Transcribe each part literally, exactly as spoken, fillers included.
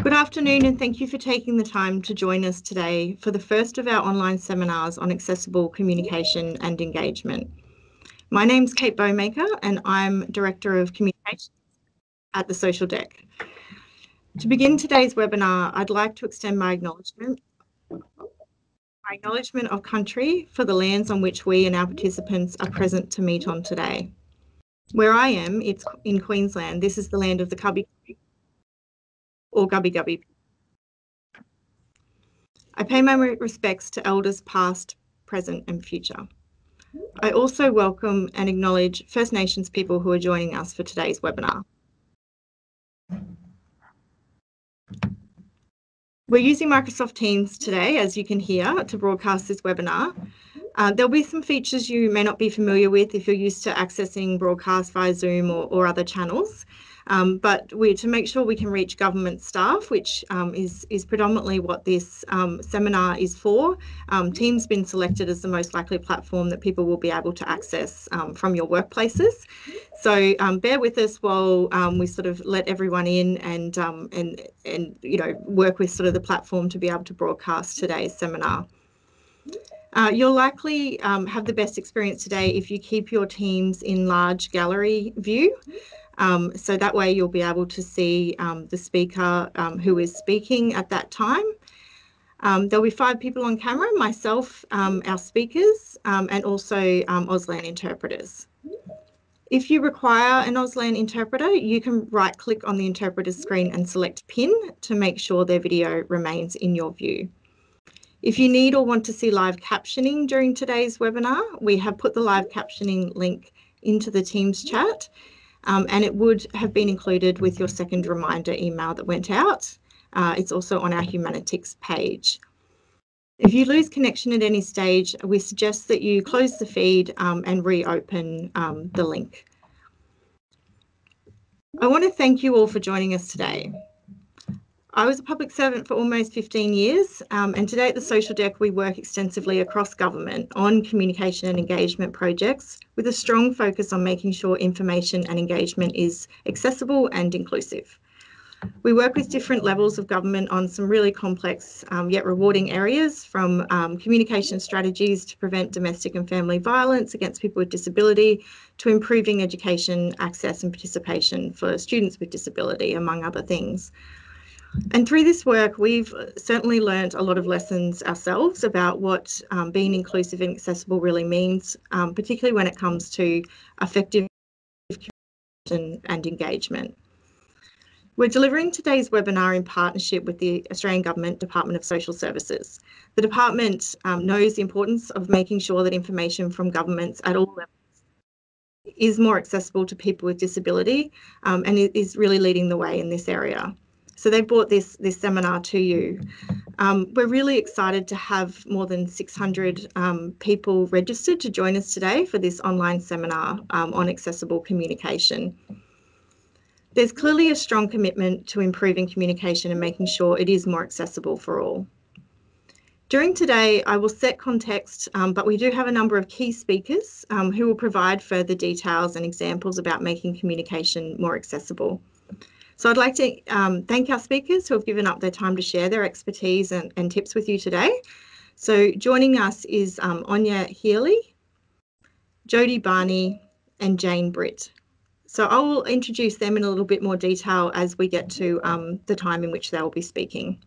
Good afternoon, and thank you for taking the time to join us today for the first of our online seminars on accessible communication and engagement. My name's Kate Bowmaker, and I'm Director of Communications at the Social Deck. To begin today's webinar, I'd like to extend my acknowledgement, my acknowledgement of country for the lands on which we and our participants are present to meet on today. Where I am, it's in Queensland. This is the land of the Cubby or Gubbi Gubbi. I pay my respects to elders past, present and future. I also welcome and acknowledge First Nations people who are joining us for today's webinar. We're using Microsoft Teams today, as you can hear, to broadcast this webinar. Uh, there'll be some features you may not be familiar with if you're used to accessing broadcast via Zoom or, or other channels. Um, but we're to make sure we can reach government staff, which um, is, is predominantly what this um, seminar is for. Um, Teams been selected as the most likely platform that people will be able to access um, from your workplaces. So um, bear with us while um, we sort of let everyone in and, um, and, and you know, work with sort of the platform to be able to broadcast today's seminar. Uh, you'll likely um, have the best experience today if you keep your Teams in large gallery view. Um, so that way you'll be able to see um, the speaker um, who is speaking at that time. Um, there'll be five people on camera, myself, um, our speakers, um, and also um, Auslan interpreters. If you require an Auslan interpreter, you can right click on the interpreter's screen and select Pin to make sure their video remains in your view. If you need or want to see live captioning during today's webinar, we have put the live captioning link into the Teams chat. Um, and it would have been included with your second reminder email that went out. Uh, it's also on our Humanitix page. If you lose connection at any stage, we suggest that you close the feed um, and reopen um, the link. I want to thank you all for joining us today. I was a public servant for almost fifteen years, um, and today at the Social Deck we work extensively across government on communication and engagement projects with a strong focus on making sure information and engagement is accessible and inclusive. We work with different levels of government on some really complex um, yet rewarding areas, from um, communication strategies to prevent domestic and family violence against people with disability, to improving education access and participation for students with disability, among other things. And through this work, we've certainly learned a lot of lessons ourselves about what um, being inclusive and accessible really means, um, particularly when it comes to effective communication and engagement. We're delivering today's webinar in partnership with the Australian Government Department of Social Services. The department um, knows the importance of making sure that information from governments at all levels is more accessible to people with disability, um, and is really leading the way in this area. So they brought this, this seminar to you. Um, we're really excited to have more than six hundred um, people registered to join us today for this online seminar um, on accessible communication. There's clearly a strong commitment to improving communication and making sure it is more accessible for all. During today, I will set context, um, but we do have a number of key speakers um, who will provide further details and examples about making communication more accessible. So I'd like to um, thank our speakers who have given up their time to share their expertise and, and tips with you today. So joining us is um, Anya Healy, Jodie Barney and Jane Britt. So I will introduce them in a little bit more detail as we get to um, the time in which they will be speaking.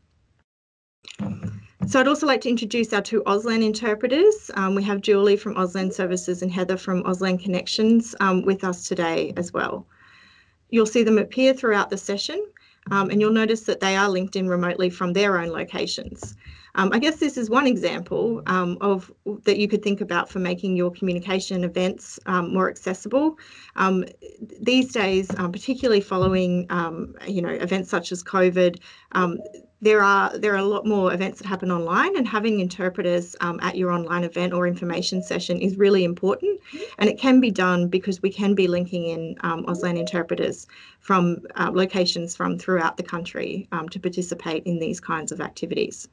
So I'd also like to introduce our two Auslan interpreters. Um, we have Julie from Auslan Services and Heather from Auslan Connections um, with us today as well. You'll see them appear throughout the session, um, and you'll notice that they are linked in remotely from their own locations. Um, I guess this is one example um, of that you could think about for making your communication events um, more accessible. Um, these days, um, particularly following um, you know, events such as COVID, um, there are there are a lot more events that happen online, and having interpreters um, at your online event or information session is really important. And it can be done because we can be linking in um, Auslan interpreters from uh, locations from throughout the country um, to participate in these kinds of activities.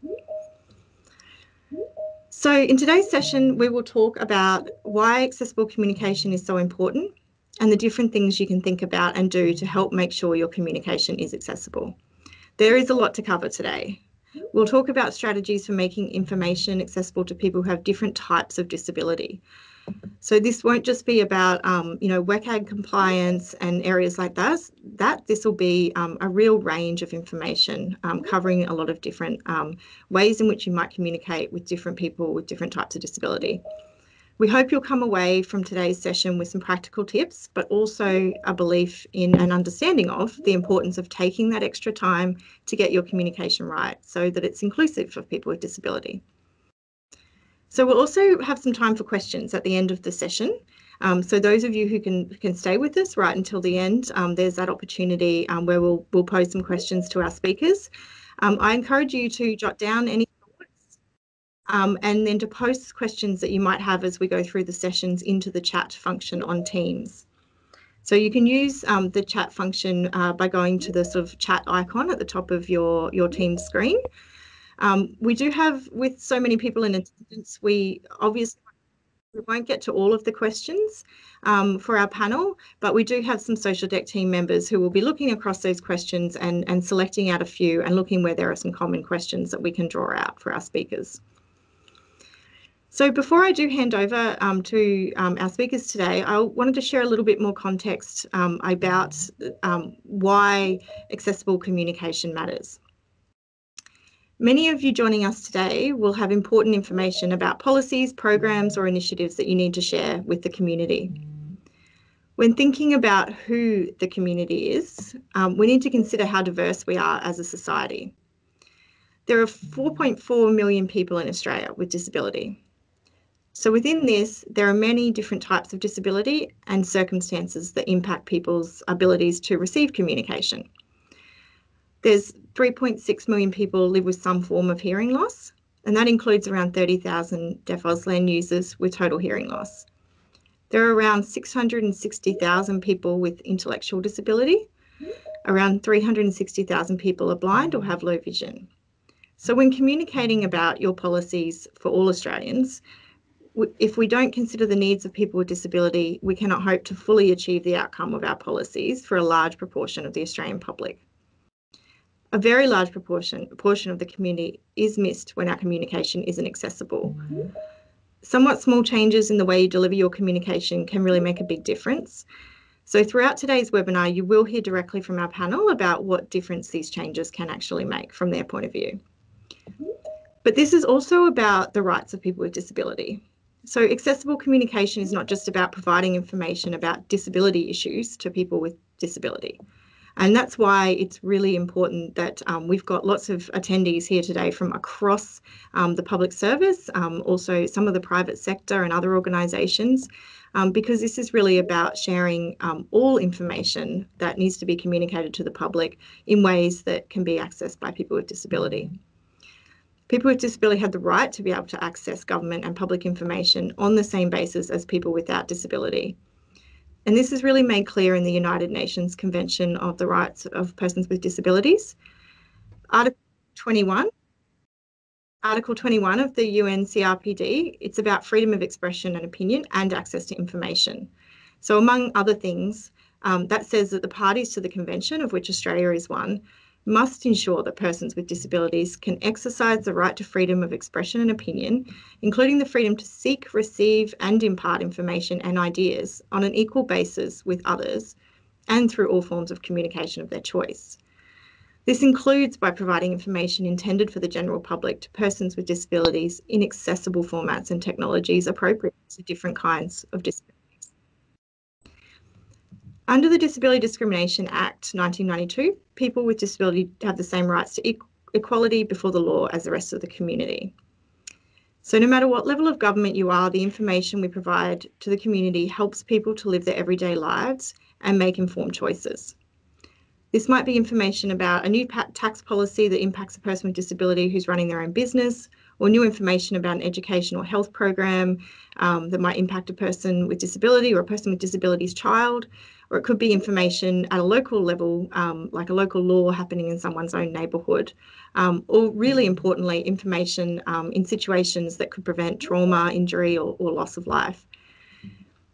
So in today's session, we will talk about why accessible communication is so important and the different things you can think about and do to help make sure your communication is accessible. There is a lot to cover today. We'll talk about strategies for making information accessible to people who have different types of disability. So this won't just be about, um, you know, W C A G compliance and areas like that. That this will be um, a real range of information um, covering a lot of different um, ways in which you might communicate with different people with different types of disability. We hope you'll come away from today's session with some practical tips, but also a belief in and understanding of the importance of taking that extra time to get your communication right so that it's inclusive of people with disability. So we'll also have some time for questions at the end of the session. Um, so those of you who can can stay with us right until the end, um, there's that opportunity um, where we'll, we'll pose some questions to our speakers. Um, I encourage you to jot down any thoughts um, and then to post questions that you might have as we go through the sessions into the chat function on Teams. So you can use um, the chat function uh, by going to the sort of chat icon at the top of your, your Teams screen. Um, we do have, with so many people in attendance, we obviously we won't get to all of the questions um, for our panel, but we do have some Social Deck team members who will be looking across those questions and, and selecting out a few and looking where there are some common questions that we can draw out for our speakers. So before I do hand over um, to um, our speakers today, I wanted to share a little bit more context um, about um, why accessible communication matters. Many of you joining us today will have important information about policies, programs or initiatives that you need to share with the community. When thinking about who the community is, um, we need to consider how diverse we are as a society. There are four point four million people in Australia with disability. So within this, there are many different types of disability and circumstances that impact people's abilities to receive communication. There's three point six million people live with some form of hearing loss, and that includes around thirty thousand Deaf Auslan users with total hearing loss. There are around six hundred sixty thousand people with intellectual disability. Around three hundred sixty thousand people are blind or have low vision. So when communicating about your policies for all Australians, if we don't consider the needs of people with disability, we cannot hope to fully achieve the outcome of our policies for a large proportion of the Australian public. A very large proportion, portion of the community is missed when our communication isn't accessible. Mm-hmm. Somewhat small changes in the way you deliver your communication can really make a big difference. So throughout today's webinar, you will hear directly from our panel about what difference these changes can actually make from their point of view. But this is also about the rights of people with disability. So accessible communication is not just about providing information about disability issues to people with disability. And that's why it's really important that um, we've got lots of attendees here today from across um, the public service, um, also some of the private sector and other organisations, um, because this is really about sharing um, all information that needs to be communicated to the public in ways that can be accessed by people with disability. People with disability have the right to be able to access government and public information on the same basis as people without disability. And this is really made clear in the United Nations Convention of the Rights of Persons with Disabilities. Article twenty-one, Article twenty-one of the U N C R P D, it's about freedom of expression and opinion and access to information. So among other things, um, that says that the parties to the convention, of which Australia is one, must ensure that persons with disabilities can exercise the right to freedom of expression and opinion, including the freedom to seek, receive and impart information and ideas on an equal basis with others and through all forms of communication of their choice. This includes by providing information intended for the general public to persons with disabilities in accessible formats and technologies appropriate to different kinds of disabilities. Under the Disability Discrimination Act nineteen ninety-two, people with disability have the same rights to equality before the law as the rest of the community. So no matter what level of government you are, the information we provide to the community helps people to live their everyday lives and make informed choices. This might be information about a new tax policy that impacts a person with disability who's running their own business, or new information about an educational health program um, that might impact a person with disability or a person with disability's child, or it could be information at a local level, um, like a local law happening in someone's own neighbourhood, um, or really importantly, information um, in situations that could prevent trauma, injury or, or loss of life.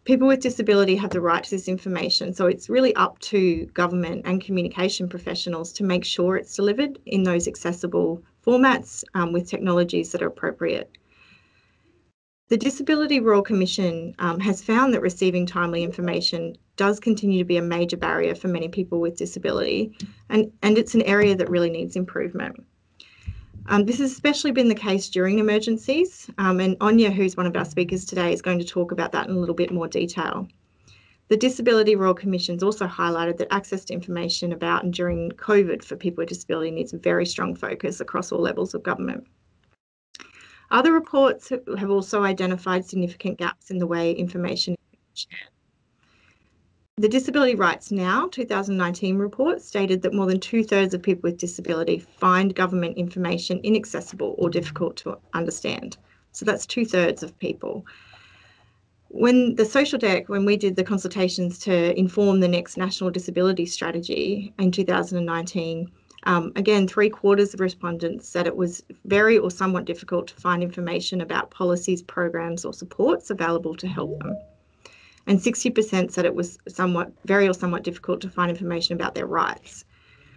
People with disability have the right to this information, so it's really up to government and communication professionals to make sure it's delivered in those accessible formats um, with technologies that are appropriate. The Disability Royal Commission um, has found that receiving timely information does continue to be a major barrier for many people with disability, and, and it's an area that really needs improvement. Um, this has especially been the case during emergencies, um, and Anya, who's one of our speakers today, is going to talk about that in a little bit more detail. The Disability Royal Commission's also highlighted that access to information about and during COVID for people with disability needs a very strong focus across all levels of government. Other reports have also identified significant gaps in the way information is shared. The Disability Rights Now two thousand nineteen report stated that more than two-thirds of people with disability find government information inaccessible or difficult to understand. So that's two-thirds of people. When the Social Deck, when we did the consultations to inform the next National Disability Strategy in two thousand nineteen, um, again, three quarters of respondents said it was very or somewhat difficult to find information about policies, programs or supports available to help them. And sixty percent said it was somewhat, very or somewhat difficult to find information about their rights.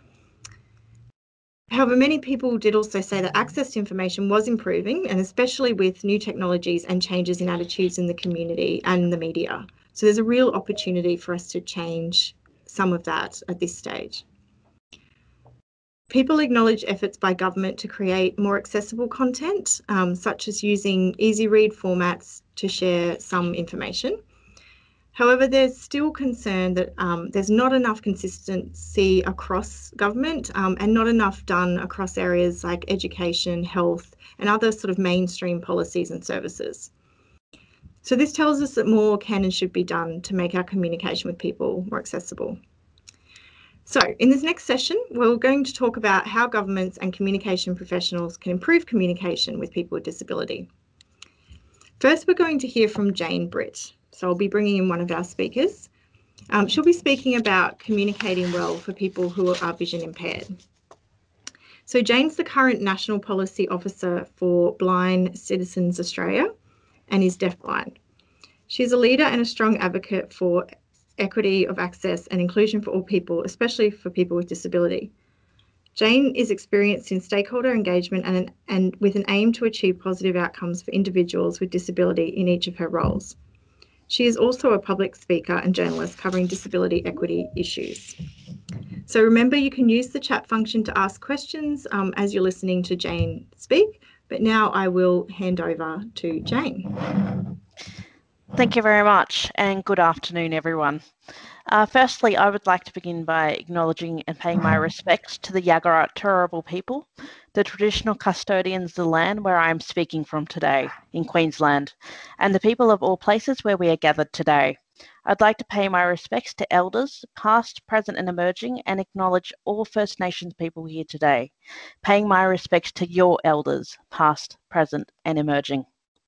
However, many people did also say that access to information was improving, and especially with new technologies and changes in attitudes in the community and the media. So there's a real opportunity for us to change some of that at this stage. People acknowledge efforts by government to create more accessible content, um, such as using easy read formats to share some information. However, there's still concern that um, there's not enough consistency across government um, and not enough done across areas like education, health, and other sort of mainstream policies and services. So this tells us that more can and should be done to make our communication with people more accessible. So in this next session, we're going to talk about how governments and communication professionals can improve communication with people with disability. First, we're going to hear from Jane Britt. So I'll be bringing in one of our speakers. Um, she'll be speaking about communicating well for people who are vision impaired. So Jane's the current National Policy Officer for Blind Citizens Australia and is deafblind. She's a leader and a strong advocate for equity of access and inclusion for all people, especially for people with disability. Jane is experienced in stakeholder engagement and, and with an aim to achieve positive outcomes for individuals with disability in each of her roles. She is also a public speaker and journalist covering disability equity issues. So remember, you can use the chat function to ask questions um, as you're listening to Jane speak, but now I will hand over to Jane. Thank you very much, and good afternoon, everyone. Uh, firstly, I would like to begin by acknowledging and paying my respects to the Yagara Turrbal people, the traditional custodians of the land where I am speaking from today, in Queensland, and the people of all places where we are gathered today. I'd like to pay my respects to elders, past, present and emerging, and acknowledge all First Nations people here today, paying my respects to your elders, past, present and emerging.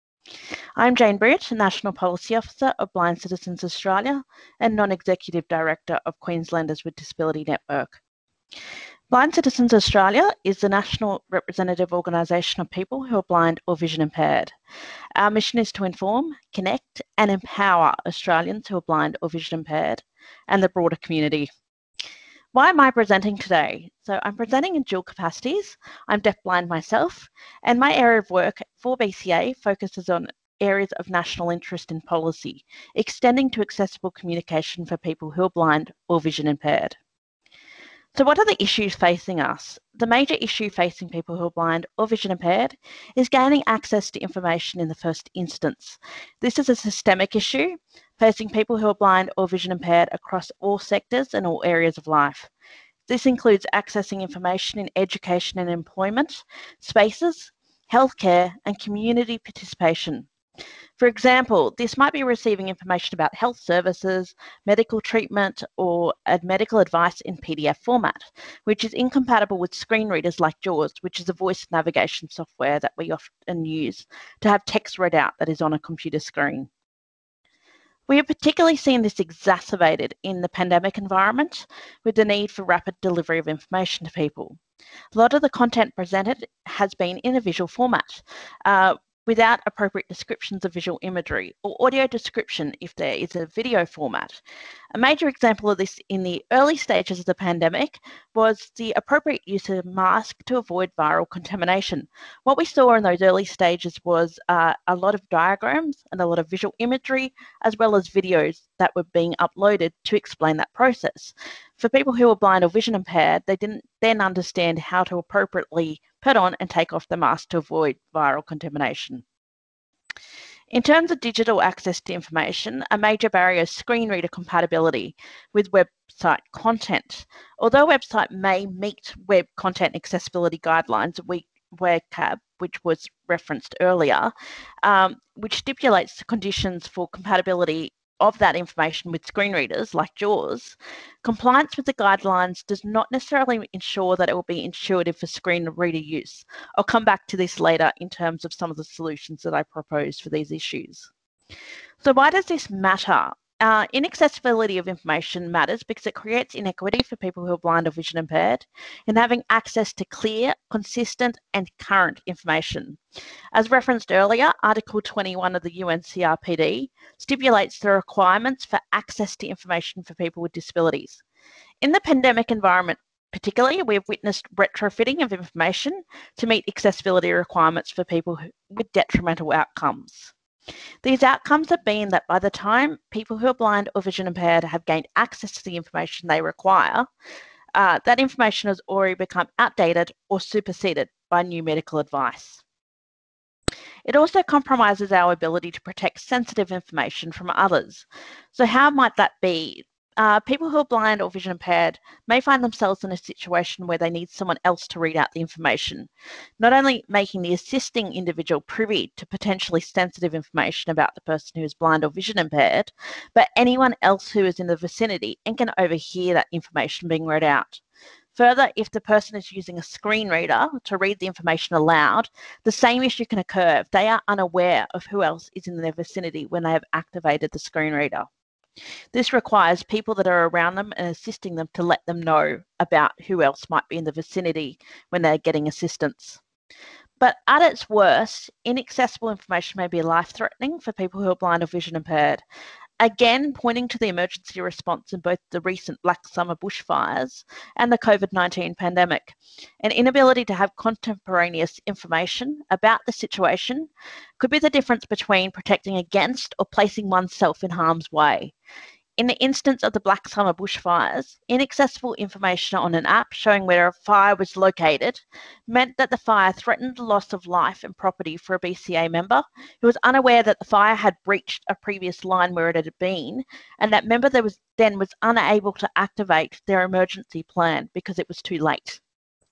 I'm Jane Britt, National Policy Officer of Blind Citizens Australia and Non-Executive Director of Queenslanders with Disability Network. Blind Citizens Australia is the national representative organisation of people who are blind or vision impaired. Our mission is to inform, connect and empower Australians who are blind or vision impaired and the broader community. Why am I presenting today? So I'm presenting in dual capacities. I'm deafblind myself, and my area of work for B C A focuses on areas of national interest in policy, extending to accessible communication for people who are blind or vision impaired. So what are the issues facing us? The major issue facing people who are blind or vision impaired is gaining access to information in the first instance. This is a systemic issue facing people who are blind or vision impaired across all sectors and all areas of life. This includes accessing information in education and employment, spaces, healthcare, and community participation. For example, this might be receiving information about health services, medical treatment, or medical advice in P D F format, which is incompatible with screen readers like JAWS, which is a voice navigation software that we often use to have text read out that is on a computer screen. We have particularly seen this exacerbated in the pandemic environment with the need for rapid delivery of information to people. A lot of the content presented has been in a visual format, uh, without appropriate descriptions of visual imagery, or audio description if there is a video format. A major example of this in the early stages of the pandemic was the appropriate use of masks to avoid viral contamination. What we saw in those early stages was uh, a lot of diagrams and a lot of visual imagery, as well as videos that were being uploaded to explain that process. For people who were blind or vision impaired, they didn't then understand how to appropriately put on and take off the mask to avoid viral contamination. In terms of digital access to information, a major barrier is screen reader compatibility with website content. Although a website may meet web content accessibility guidelines, we W C A B, which was referenced earlier, um, which stipulates the conditions for compatibility of that information with screen readers like JAWS, compliance with the guidelines does not necessarily ensure that it will be intuitive for screen reader use. I'll come back to this later in terms of some of the solutions that I propose for these issues. So why does this matter? Uh, inaccessibility of information matters because it creates inequity for people who are blind or vision impaired in having access to clear, consistent, and current information. As referenced earlier, Article twenty-one of the U N C R P D stipulates the requirements for access to information for people with disabilities. In the pandemic environment, particularly, we have witnessed retrofitting of information to meet accessibility requirements for people who, with detrimental outcomes. These outcomes have been that by the time people who are blind or vision impaired have gained access to the information they require, uh, that information has already become outdated or superseded by new medical advice. It also compromises our ability to protect sensitive information from others. So how might that be? Uh, people who are blind or vision impaired may find themselves in a situation where they need someone else to read out the information, not only making the assisting individual privy to potentially sensitive information about the person who is blind or vision impaired, but anyone else who is in the vicinity and can overhear that information being read out. Further, if the person is using a screen reader to read the information aloud, the same issue can occur if they are unaware of who else is in their vicinity when they have activated the screen reader. This requires people that are around them and assisting them to let them know about who else might be in the vicinity when they're getting assistance. But at its worst, inaccessible information may be life-threatening for people who are blind or vision impaired. Again, pointing to the emergency response in both the recent Black Summer bushfires and the COVID nineteen pandemic. An inability to have contemporaneous information about the situation could be the difference between protecting against or placing oneself in harm's way. In the instance of the Black Summer bushfires, inaccessible information on an app showing where a fire was located meant that the fire threatened the loss of life and property for a B C A member who was unaware that the fire had breached a previous line where it had been, and that member that was then was unable to activate their emergency plan because it was too late.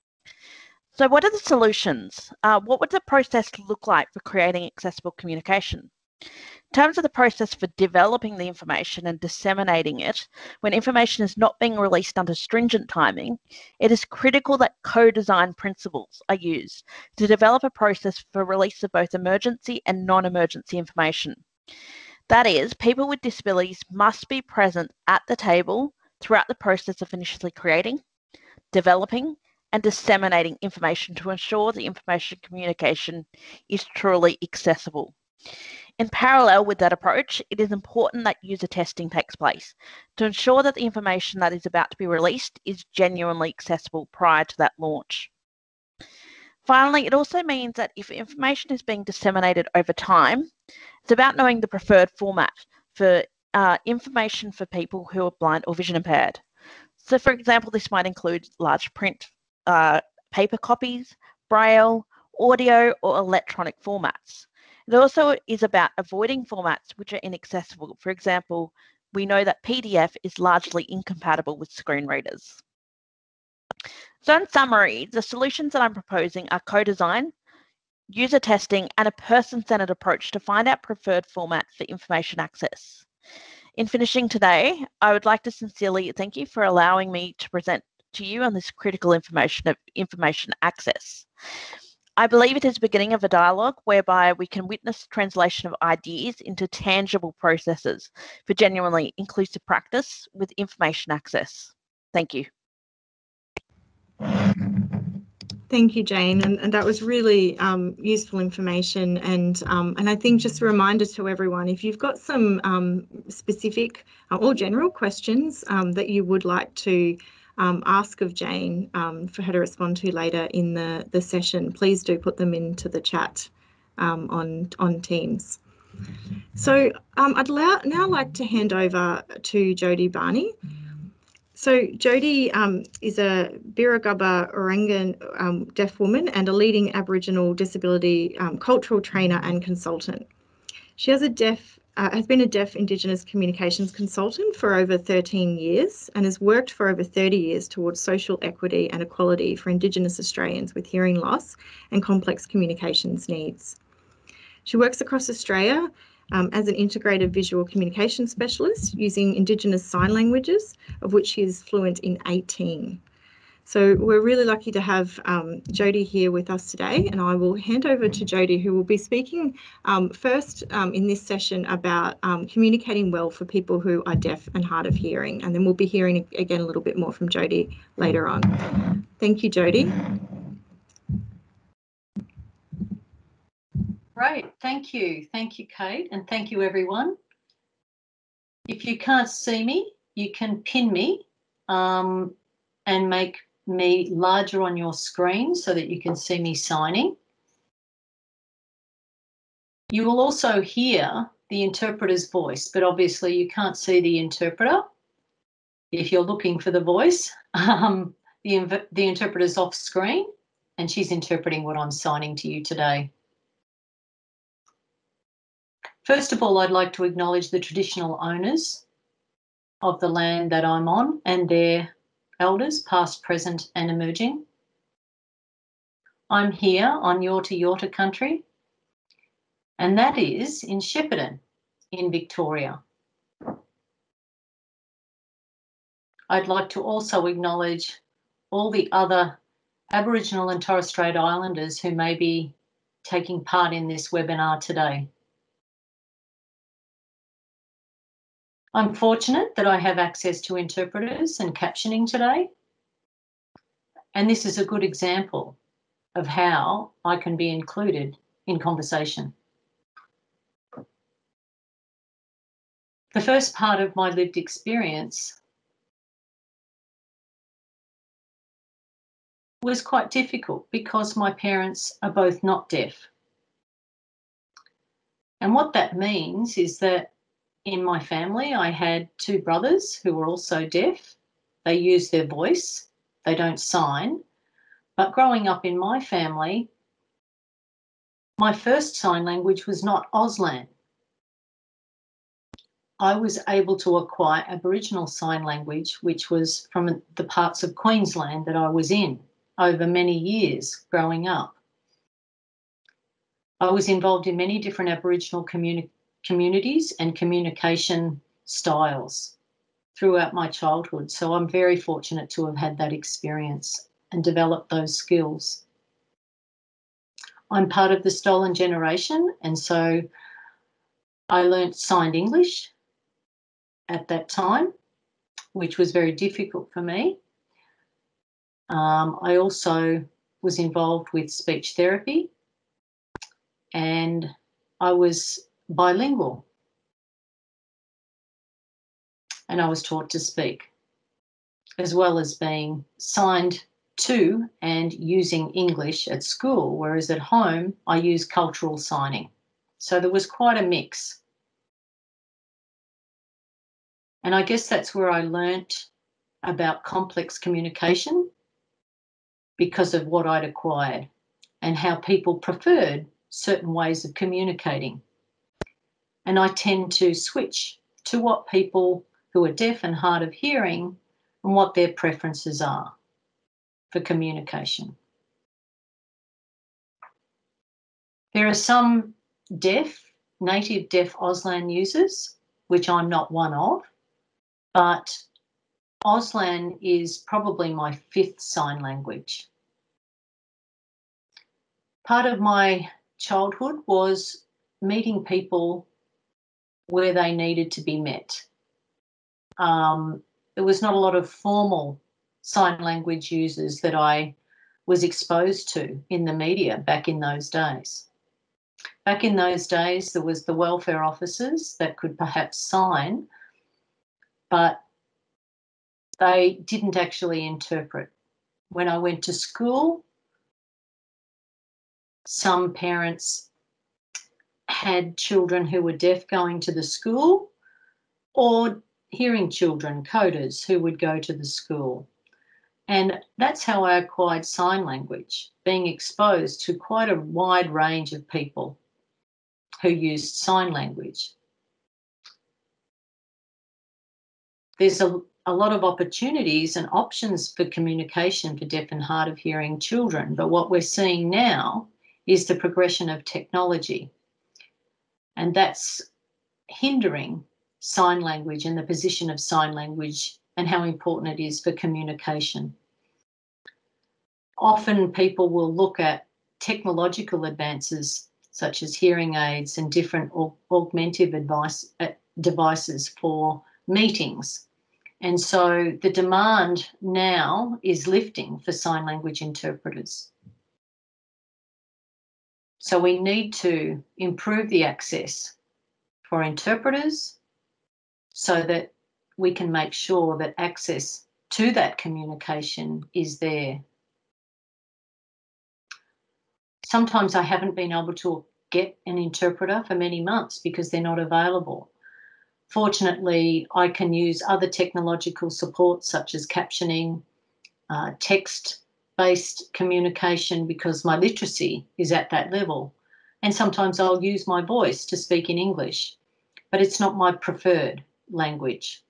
So what are the solutions? Uh, what would the process look like for creating accessible communication? In terms of the process for developing the information and disseminating it, when information is not being released under stringent timing, it is critical that co-design principles are used to develop a process for release of both emergency and non-emergency information. That is, people with disabilities must be present at the table throughout the process of initially creating, developing, and disseminating information to ensure the information communication is truly accessible. In parallel with that approach, it is important that user testing takes place to ensure that the information that is about to be released is genuinely accessible prior to that launch. Finally, it also means that if information is being disseminated over time, it's about knowing the preferred format for uh, information for people who are blind or vision impaired. So for example, this might include large print, uh, paper copies, braille, audio, or electronic formats. It also is about avoiding formats which are inaccessible. For example, we know that P D F is largely incompatible with screen readers. So in summary, the solutions that I'm proposing are co-design, user testing, and a person-centered approach to find out preferred format for information access. In finishing today, I would like to sincerely thank you for allowing me to present to you on this critical information of information access. I believe it is the beginning of a dialogue whereby we can witness translation of ideas into tangible processes for genuinely inclusive practice with information access. Thank you. Thank you, Jane, and, and that was really um, useful information. And um, and I think just a reminder to everyone, if you've got some um, specific uh, or general questions um, that you would like to um, ask of Jane um, for her to respond to later in the, the session, please do put them into the chat um, on, on Teams. So um, I'd now like to hand over to Jody Barney. So Jody um, is a Birragubba Orangan um, deaf woman and a leading Aboriginal disability um, cultural trainer and consultant. She has a deaf uh, has been a deaf Indigenous communications consultant for over thirteen years and has worked for over thirty years towards social equity and equality for Indigenous Australians with hearing loss and complex communications needs. She works across Australia Um, as an integrated visual communication specialist using Indigenous sign languages, of which she is fluent in eighteen. So we're really lucky to have um, Jody here with us today, and I will hand over to Jody, who will be speaking um, first um, in this session about um, communicating well for people who are deaf and hard of hearing, and then we'll be hearing again a little bit more from Jody later on. Thank you, Jody. Great, thank you. Thank you, Kate, and thank you, everyone. If you can't see me, you can pin me um, and make me larger on your screen so that you can see me signing. You will also hear the interpreter's voice, but obviously you can't see the interpreter if you're looking for the voice. Um, the, the interpreter's off screen and she's interpreting what I'm signing to you today. First of all, I'd like to acknowledge the traditional owners of the land that I'm on and their elders, past, present and emerging. I'm here on Yorta Yorta country, and that is in Shepparton in Victoria. I'd like to also acknowledge all the other Aboriginal and Torres Strait Islanders who may be taking part in this webinar today. I'm fortunate that I have access to interpreters and captioning today, and this is a good example of how I can be included in conversation. The first part of my lived experience was quite difficult because my parents are both not deaf. And what that means is that in my family, I had two brothers who were also deaf. They use their voice, they don't sign. But growing up in my family, my first sign language was not Auslan. I was able to acquire Aboriginal Sign Language, which was from the parts of Queensland that I was in over many years growing up. I was involved in many different Aboriginal communi- communities and communication styles throughout my childhood, so I'm very fortunate to have had that experience and developed those skills. I'm part of the stolen generation, and so I learnt signed English at that time, which was very difficult for me. Um, I also was involved with speech therapy and I was bilingual and I was taught to speak, as well as being signed to and using English at school, whereas at home I use cultural signing. So there was quite a mix. And I guess that's where I learnt about complex communication because of what I'd acquired and how people preferred certain ways of communicating. And I tend to switch to what people who are deaf and hard of hearing and what their preferences are for communication. There are some deaf, native deaf Auslan users, which I'm not one of, but Auslan is probably my fifth sign language. Part of my childhood was meeting people where they needed to be met. Um, there was not a lot of formal sign language users that I was exposed to in the media back in those days. Back in those days, there was the welfare officers that could perhaps sign, but they didn't actually interpret. When I went to school, some parents had children who were deaf going to the school, or hearing children, coders, who would go to the school. And that's how I acquired sign language, being exposed to quite a wide range of people who used sign language. There's a, a lot of opportunities and options for communication for deaf and hard of hearing children, but what we're seeing now is the progression of technology, and that's hindering sign language and the position of sign language and how important it is for communication. Often people will look at technological advances such as hearing aids and different aug- augmentative advice, uh, devices for meetings. And so the demand now is lifting for sign language interpreters. So we need to improve the access for interpreters so that we can make sure that access to that communication is there. Sometimes I haven't been able to get an interpreter for many months because they're not available. Fortunately, I can use other technological support such as captioning, uh, text-based communication because my literacy is at that level. And sometimes I'll use my voice to speak in English, but it's not my preferred language.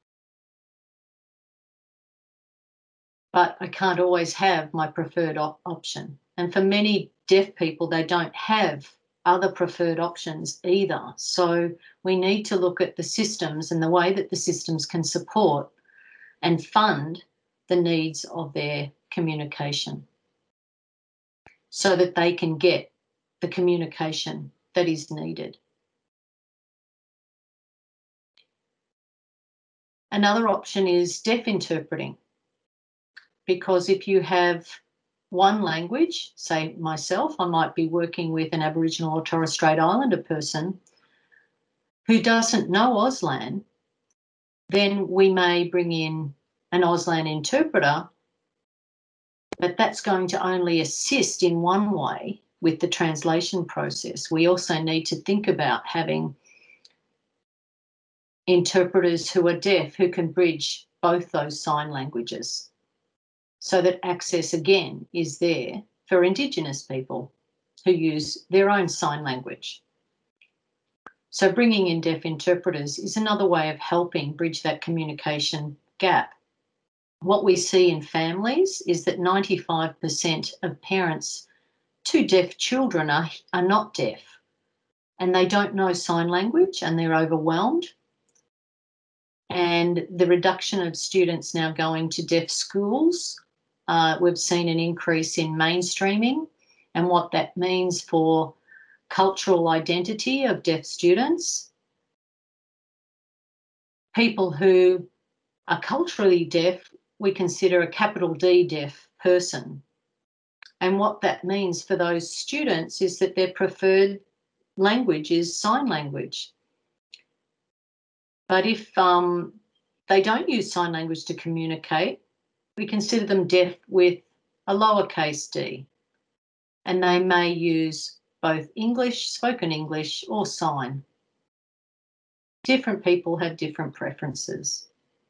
But I can't always have my preferred op- option. And for many deaf people, they don't have other preferred options either. So we need to look at the systems and the way that the systems can support and fund the needs of their communication so that they can get the communication that is needed. Another option is deaf interpreting, because if you have one language, say myself, I might be working with an Aboriginal or Torres Strait Islander person who doesn't know Auslan, then we may bring in an Auslan interpreter, but that's going to only assist in one way with the translation process. We also need to think about having interpreters who are deaf who can bridge both those sign languages so that access again is there for Indigenous people who use their own sign language. So bringing in deaf interpreters is another way of helping bridge that communication gap. What we see in families is that ninety-five percent of parents to deaf children are, are not deaf, and they don't know sign language and they're overwhelmed. And the reduction of students now going to deaf schools, uh, we've seen an increase in mainstreaming and what that means for cultural identity of deaf students. People who are culturally deaf, we consider a capital D deaf person. And what that means for those students is that their preferred language is sign language. But if um, they don't use sign language to communicate, we consider them deaf with a lowercase d, and they may use both English, spoken English, or sign. Different people have different preferences.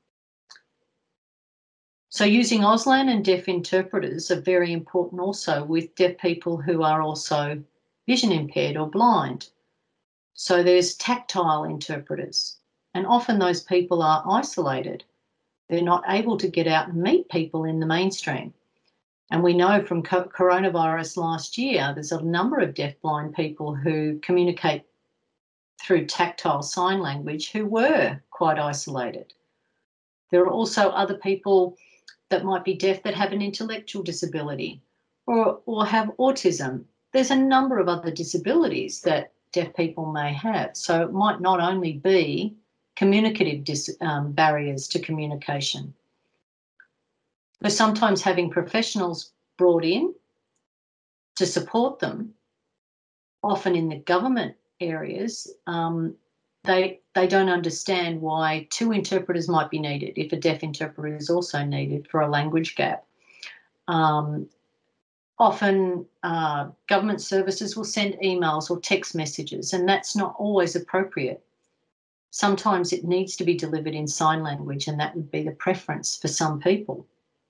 So using Auslan and deaf interpreters are very important also with deaf people who are also vision impaired or blind. So there's tactile interpreters, and often those people are isolated. They're not able to get out and meet people in the mainstream. And we know from coronavirus last year, there's a number of deaf-blind people who communicate through tactile sign language who were quite isolated. There are also other people that might be deaf that have an intellectual disability or, or have autism. There's a number of other disabilities that deaf people may have. So it might not only be communicative dis, um, barriers to communication. But sometimes having professionals brought in to support them, often in the government areas, um, they they don't understand why two interpreters might be needed if a deaf interpreter is also needed for a language gap. Um, often uh, government services will send emails or text messages, and that's not always appropriate. Sometimes it needs to be delivered in sign language, and that would be the preference for some people.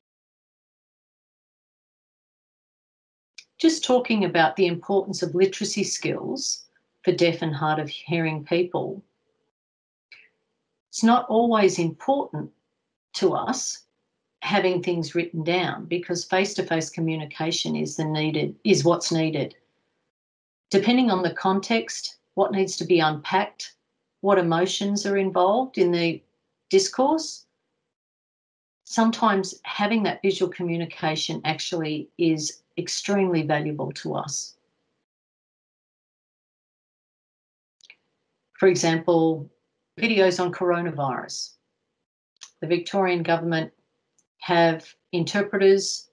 Just talking about the importance of literacy skills for deaf and hard of hearing people, it's not always important to us having things written down, because face-to-face communication is the needed is what's needed. Depending on the context, what needs to be unpacked, what emotions are involved in the discourse, sometimes having that visual communication actually is extremely valuable to us. For example, videos on coronavirus. The Victorian government have interpreters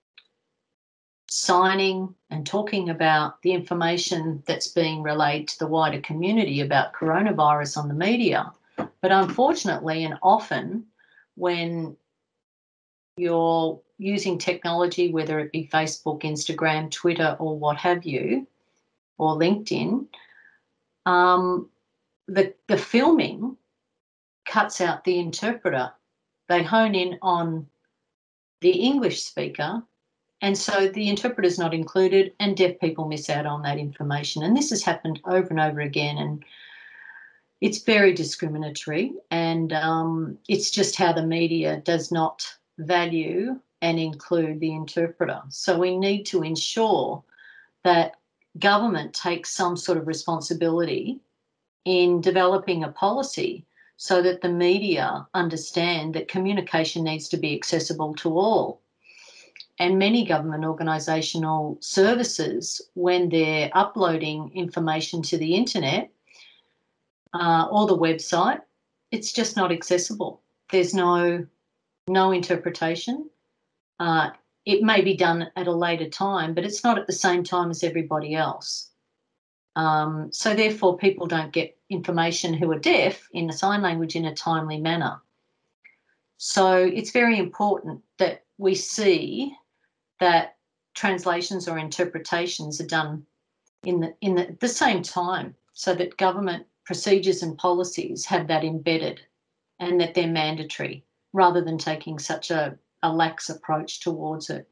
signing and talking about the information that's being relayed to the wider community about coronavirus on the media. But unfortunately, and often when you're using technology, whether it be Facebook, Instagram, Twitter, or what have you, or LinkedIn, um, the, the filming cuts out the interpreter. They hone in on the English speaker, and so the interpreter is not included, and deaf people miss out on that information. And this has happened over and over again, and it's very discriminatory, and um, it's just how the media does not value and include the interpreter. So we need to ensure that government takes some sort of responsibility in developing a policy so that the media understand that communication needs to be accessible to all. And many government organisational services, when they're uploading information to the internet uh, or the website, it's just not accessible. There's no, no interpretation. Uh, it may be done at a later time, but it's not at the same time as everybody else. Um, so therefore, people don't get information who are deaf in the sign language in a timely manner. So it's very important that we see that translations or interpretations are done in the in the, the same time, so that government procedures and policies have that embedded and that they're mandatory, rather than taking such a, a lax approach towards it.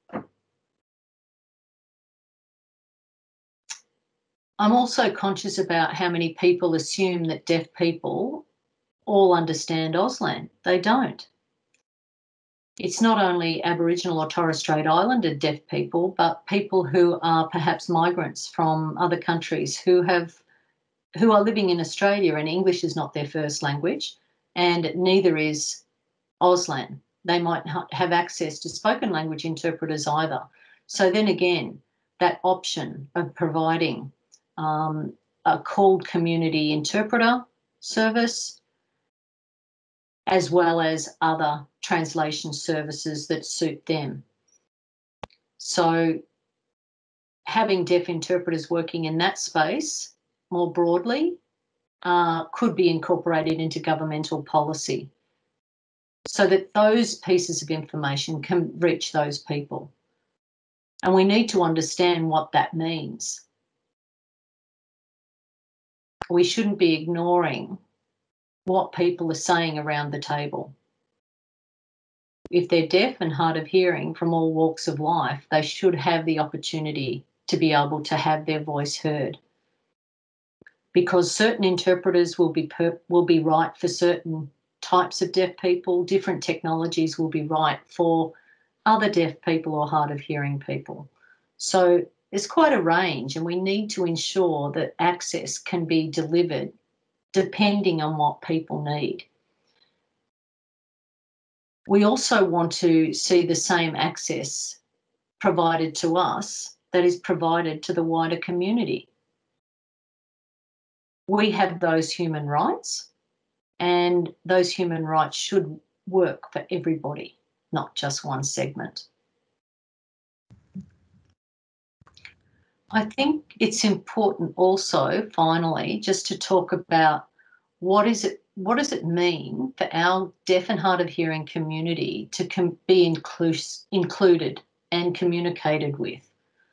I'm also conscious about how many people assume that deaf people all understand Auslan. They don't. It's not only Aboriginal or Torres Strait Islander deaf people, but people who are perhaps migrants from other countries who have who are living in Australia, and English is not their first language, and neither is Auslan. They might not have access to spoken language interpreters either. So then again, that option of providing um, a called community interpreter service, as well as other translation services that suit them. So having deaf interpreters working in that space more broadly uh, could be incorporated into governmental policy, so that those pieces of information can reach those people. And we need to understand what that means. We shouldn't be ignoring what people are saying around the table. If they're deaf and hard of hearing from all walks of life, they should have the opportunity to be able to have their voice heard. Because certain interpreters will be per, will be right for certain types of deaf people, different technologies will be right for other deaf people or hard of hearing people. So there's quite a range, and we need to ensure that access can be delivered depending on what people need. We also want to see the same access provided to us that is provided to the wider community. We have those human rights, and those human rights should work for everybody, not just one segment. I think it's important also, finally, just to talk about what is it, what does it mean for our deaf and hard of hearing community to com- be inclus- included and communicated with.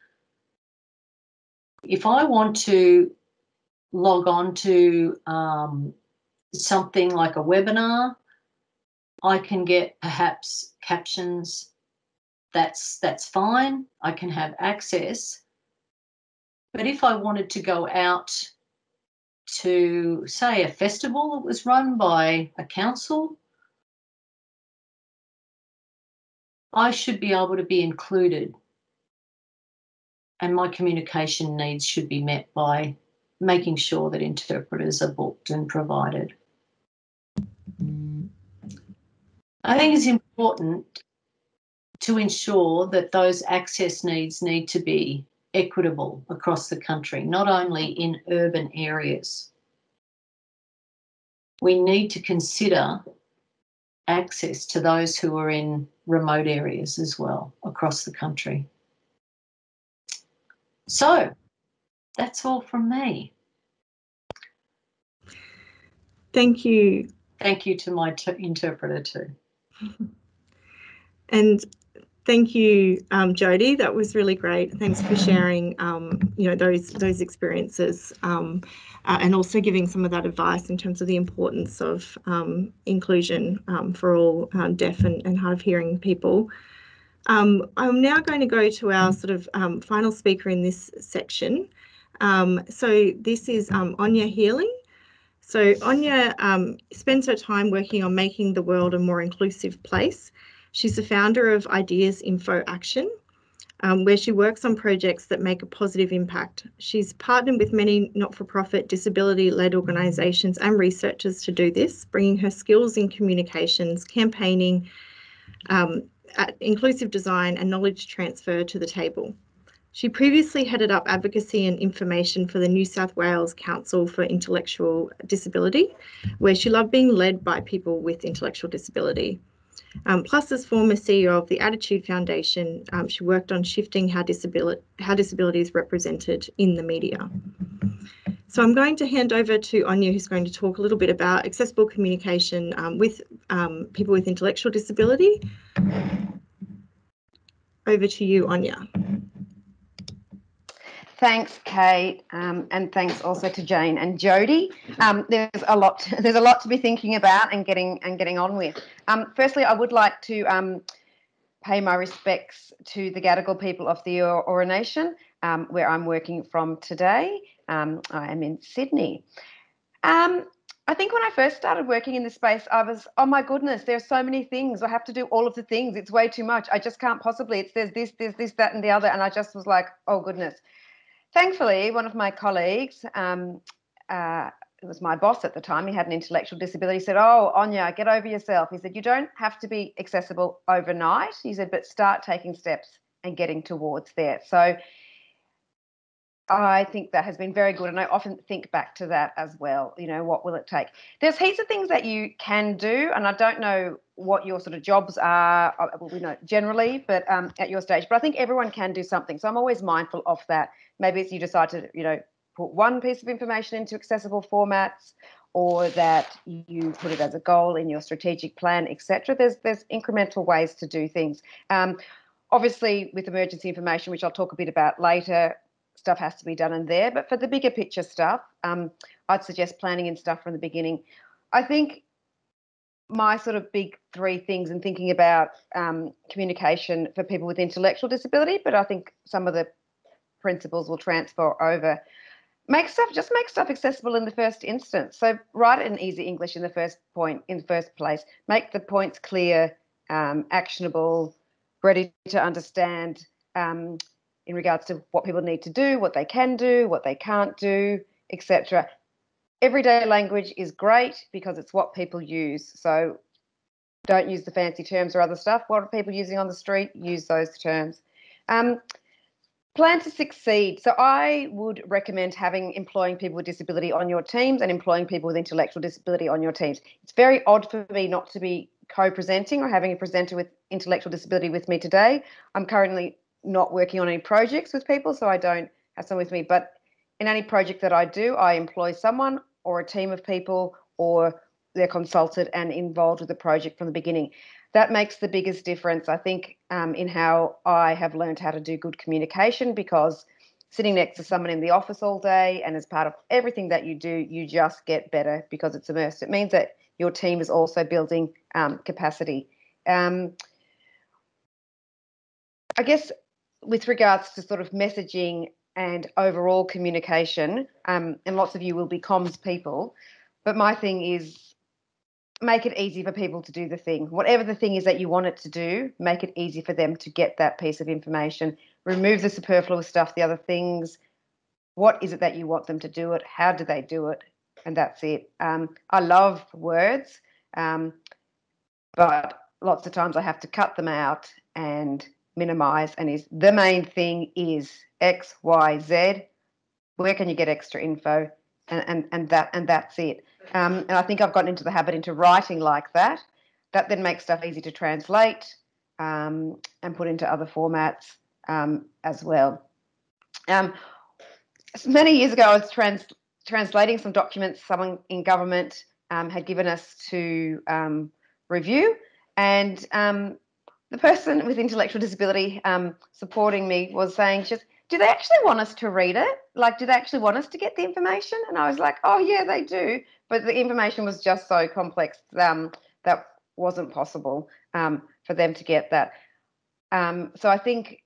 If I want to log on to um, something like a webinar, I can get perhaps captions. That's that's fine. I can have access. But if I wanted to go out to, say, a festival that was run by a council, I should be able to be included, and my communication needs should be met by making sure that interpreters are booked and provided. I think it's important to ensure that those access needs need to be equitable across the country, not only in urban areas. We need to consider access to those who are in remote areas as well across the country. So that's all from me. Thank you. Thank you to my t- interpreter too. And thank you, um, Jodie. That was really great. Thanks for sharing, um, you know, those those experiences, um, uh, and also giving some of that advice in terms of the importance of um, inclusion um, for all um, deaf and, and hard of hearing people. Um, I'm now going to go to our sort of um, final speaker in this section. Um, so this is um, Anya Healing. So Anya um, spends her time working on making the world a more inclusive place. She's the founder of Ideas Info Action, um, where she works on projects that make a positive impact. She's partnered with many not-for-profit disability-led organisations and researchers to do this, bringing her skills in communications, campaigning, um, inclusive design and knowledge transfer to the table. She previously headed up advocacy and information for the New South Wales Council for Intellectual Disability, where she loved being led by people with intellectual disability. Um, plus, as former C E O of the Attitude Foundation, um, she worked on shifting how disability, how disability is represented in the media. So I'm going to hand over to Anya, who's going to talk a little bit about accessible communication um, with um, people with intellectual disability. Over to you, Anya. Thanks, Kate, um, and thanks also to Jane and Jodie. Um, there's a lot. There's a lot to be thinking about and getting and getting on with. Um, firstly, I would like to um, pay my respects to the Gadigal people of the Eora Nation, um, where I'm working from today. Um, I am in Sydney. Um, I think when I first started working in this space, I was, oh my goodness, there are so many things. I have to do all of the things. It's way too much. I just can't possibly. It's there's this, there's this, that, and the other, and I just was like, oh goodness. Thankfully, one of my colleagues, um, uh, it was my boss at the time, he had an intellectual disability, said, oh, Anya, get over yourself. He said, you don't have to be accessible overnight. He said, but start taking steps and getting towards there. So I think that has been very good. And I often think back to that as well. You know, what will it take? There's heaps of things that you can do. And I don't know what your sort of jobs are, you know, generally, but um, at your stage. But I think everyone can do something. So I'm always mindful of that. Maybe it's you decide to, you know, put one piece of information into accessible formats, or that you put it as a goal in your strategic plan, et cetera. There's, there's incremental ways to do things. Um, obviously, with emergency information, which I'll talk a bit about later, stuff has to be done in there. But for the bigger picture stuff, um, I'd suggest planning and stuff from the beginning. I think my sort of big three things in thinking about um, communication for people with intellectual disability, but I think some of the principles will transfer over. Make stuff, just make stuff accessible in the first instance. So write it in easy English in the first point, in the first place. Make the points clear, um, actionable, ready to understand, um, in regards to what people need to do, what they can do, what they can't do, et cetera. Everyday language is great because it's what people use. So don't use the fancy terms or other stuff. What are people using on the street? Use those terms. Um, plan to succeed. So I would recommend having employing people with disability on your teams and employing people with intellectual disability on your teams. It's very odd for me not to be co-presenting or having a presenter with intellectual disability with me today. I'm currently not working on any projects with people, so I don't have someone with me. But in any project that I do, I employ someone or a team of people, or they're consulted and involved with the project from the beginning. That makes the biggest difference, I think, um, in how I have learned how to do good communication, because sitting next to someone in the office all day and as part of everything that you do, you just get better because it's immersed. It means that your team is also building um, capacity. Um, I guess with regards to sort of messaging and overall communication, um, and lots of you will be comms people, but my thing is make it easy for people to do the thing. Whatever the thing is that you want it to do, make it easy for them to get that piece of information. Remove the superfluous stuff, the other things. What is it that you want them to do it? How do they do it? And that's it. Um, I love words, um, but lots of times I have to cut them out and minimize. And is the main thing is X, Y, Z. Where can you get extra info? And and and that and that's it. Um, and I think I've gotten into the habit into writing like that. That then makes stuff easy to translate um, and put into other formats um, as well. Um, many years ago, I was trans translating some documents someone in government um, had given us to um, review, and um, the person with intellectual disability um, supporting me was saying, just, do they actually want us to read it? Like, do they actually want us to get the information? And I was like, oh, yeah, they do. But the information was just so complex um, that wasn't possible um, for them to get that. Um, so I think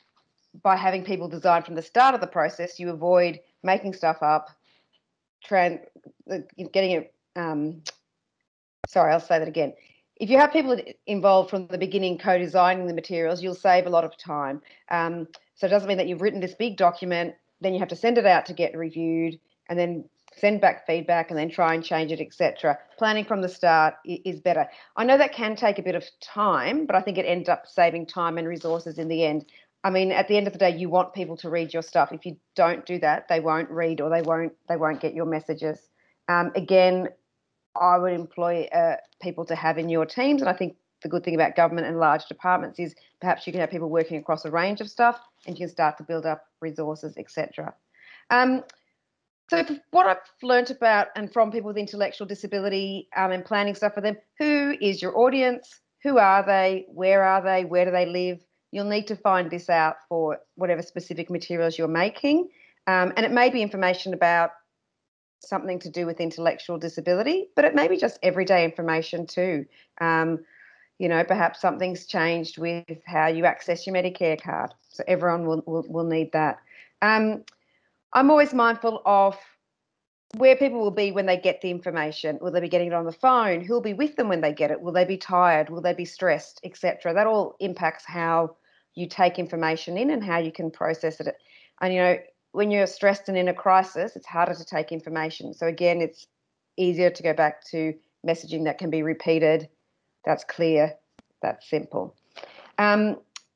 by having people design from the start of the process, you avoid making stuff up, trans getting it, um, sorry, I'll say that again. If you have people involved from the beginning co-designing the materials, you'll save a lot of time. Um, so it doesn't mean that you've written this big document, then you have to send it out to get reviewed, and then send back feedback, and then try and change it, et cetera. Planning from the start is better. I know that can take a bit of time, but I think it ends up saving time and resources in the end. I mean, at the end of the day, you want people to read your stuff. If you don't do that, they won't read, or they won't they won't get your messages. Um, again, I would employ uh, people to have in your teams. And I think the good thing about government and large departments is perhaps you can have people working across a range of stuff, and you can start to build up resources, et cetera. Um, so what I've learnt about and from people with intellectual disability um, and planning stuff for them, who is your audience? Who are they? Where are they? Where do they live? You'll need to find this out for whatever specific materials you're making. Um, and it may be information about something to do with intellectual disability, but it may be just everyday information too. Um, you know, perhaps something's changed with how you access your Medicare card. So everyone will, will, will need that. Um, I'm always mindful of where people will be when they get the information. Will they be getting it on the phone? Who'll be with them when they get it? Will they be tired? Will they be stressed, et cetera? That all impacts how you take information in and how you can process it. And, you know, when you're stressed and in a crisis, it's harder to take information. So again, it's easier to go back to messaging that can be repeated, that's clear, that's simple. Um,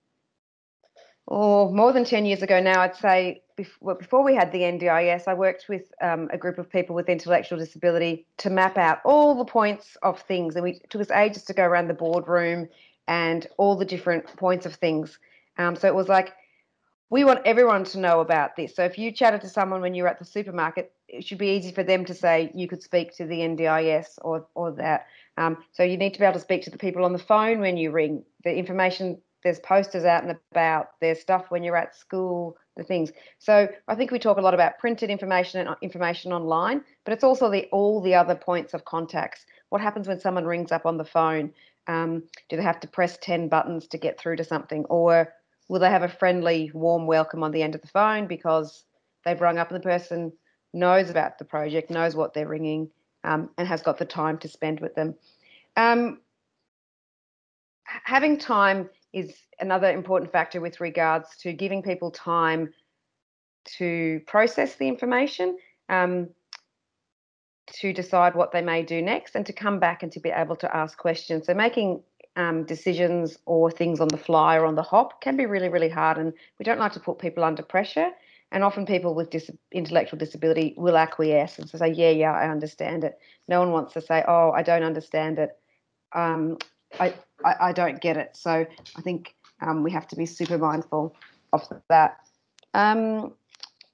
or more than ten years ago now, I'd say, before, before we had the N D I S, I worked with um, a group of people with intellectual disability to map out all the points of things. And we, it took us ages to go around the boardroom and all the different points of things. Um, so it was like, we want everyone to know about this. So if you chatted to someone when you were at the supermarket, it should be easy for them to say you could speak to the N D I S or, or that. Um, so you need to be able to speak to the people on the phone when you ring. The information, there's posters out and about, there's stuff when you're at school, the things. So I think we talk a lot about printed information and information online, but it's also the all the other points of contacts. What happens when someone rings up on the phone? Um, do they have to press ten buttons to get through to something? Or will they have a friendly, warm welcome on the end of the phone because they've rung up and the person knows about the project, knows what they're ringing, um, and has got the time to spend with them? Um, having time is another important factor with regards to giving people time to process the information, um, to decide what they may do next, and to come back and to be able to ask questions. So making um, decisions or things on the fly or on the hop can be really, really hard, and we don't like to put people under pressure. And often people with dis intellectual disability will acquiesce and say, yeah, yeah, I understand it. No one wants to say, oh, I don't understand it. Um, I, I, I don't get it. So I think um, we have to be super mindful of that. Um,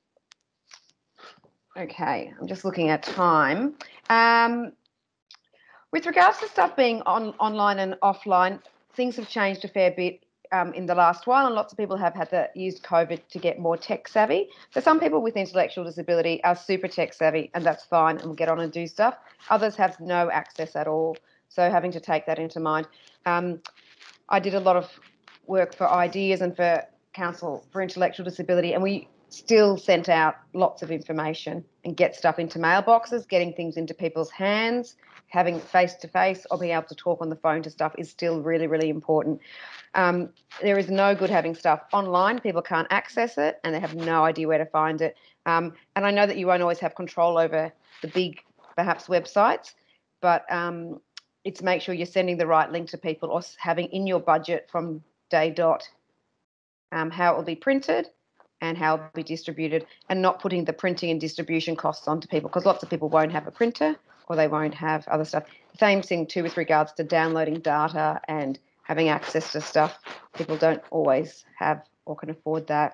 Okay, I'm just looking at time. Um, with regards to stuff being on online and offline, things have changed a fair bit um, in the last while, and lots of people have had to use COVID to get more tech savvy. So some people with intellectual disability are super tech savvy, and that's fine, and will get on and do stuff. Others have no access at all, so having to take that into mind. Um, I did a lot of work for Ideas and for Council for Intellectual Disability, and we still sent out lots of information and get stuff into mailboxes. Getting things into people's hands, having face-to-face or being able to talk on the phone to stuff is still really, really important. Um, there is no good having stuff online. People can't access it and they have no idea where to find it. Um, and I know that you won't always have control over the big, perhaps, websites, but um, it's make sure you're sending the right link to people or having in your budget from day dot um, how it will be printed and how it will be distributed, and not putting the printing and distribution costs onto people, because lots of people won't have a printer or they won't have other stuff. Same thing too with regards to downloading data and having access to stuff. People don't always have or can afford that.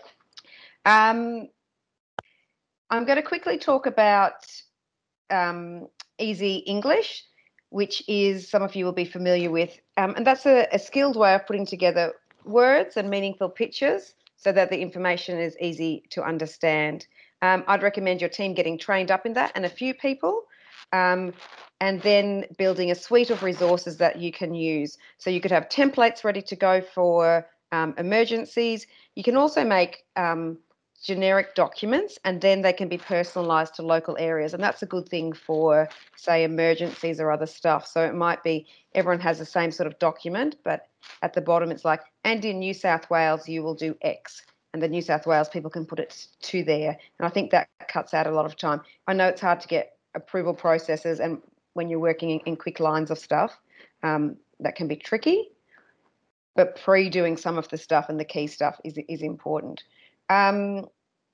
Um, I'm going to quickly talk about um, Easy English, which is, some of you will be familiar with, um, and that's a, a skilled way of putting together words and meaningful pictures so that the information is easy to understand. Um, I'd recommend your team getting trained up in that, and a few people, um, and then building a suite of resources that you can use. So you could have templates ready to go for um, emergencies. You can also make um, generic documents, and then they can be personalised to local areas, and that's a good thing for, say, emergencies or other stuff. So it might be everyone has the same sort of document, but at the bottom it's like, and in New South Wales you will do X, and the New South Wales people can put it to there, and I think that cuts out a lot of time. I know it's hard to get approval processes, and when you're working in, in quick lines of stuff, um, that can be tricky, but pre-doing some of the stuff and the key stuff is, is important. Um,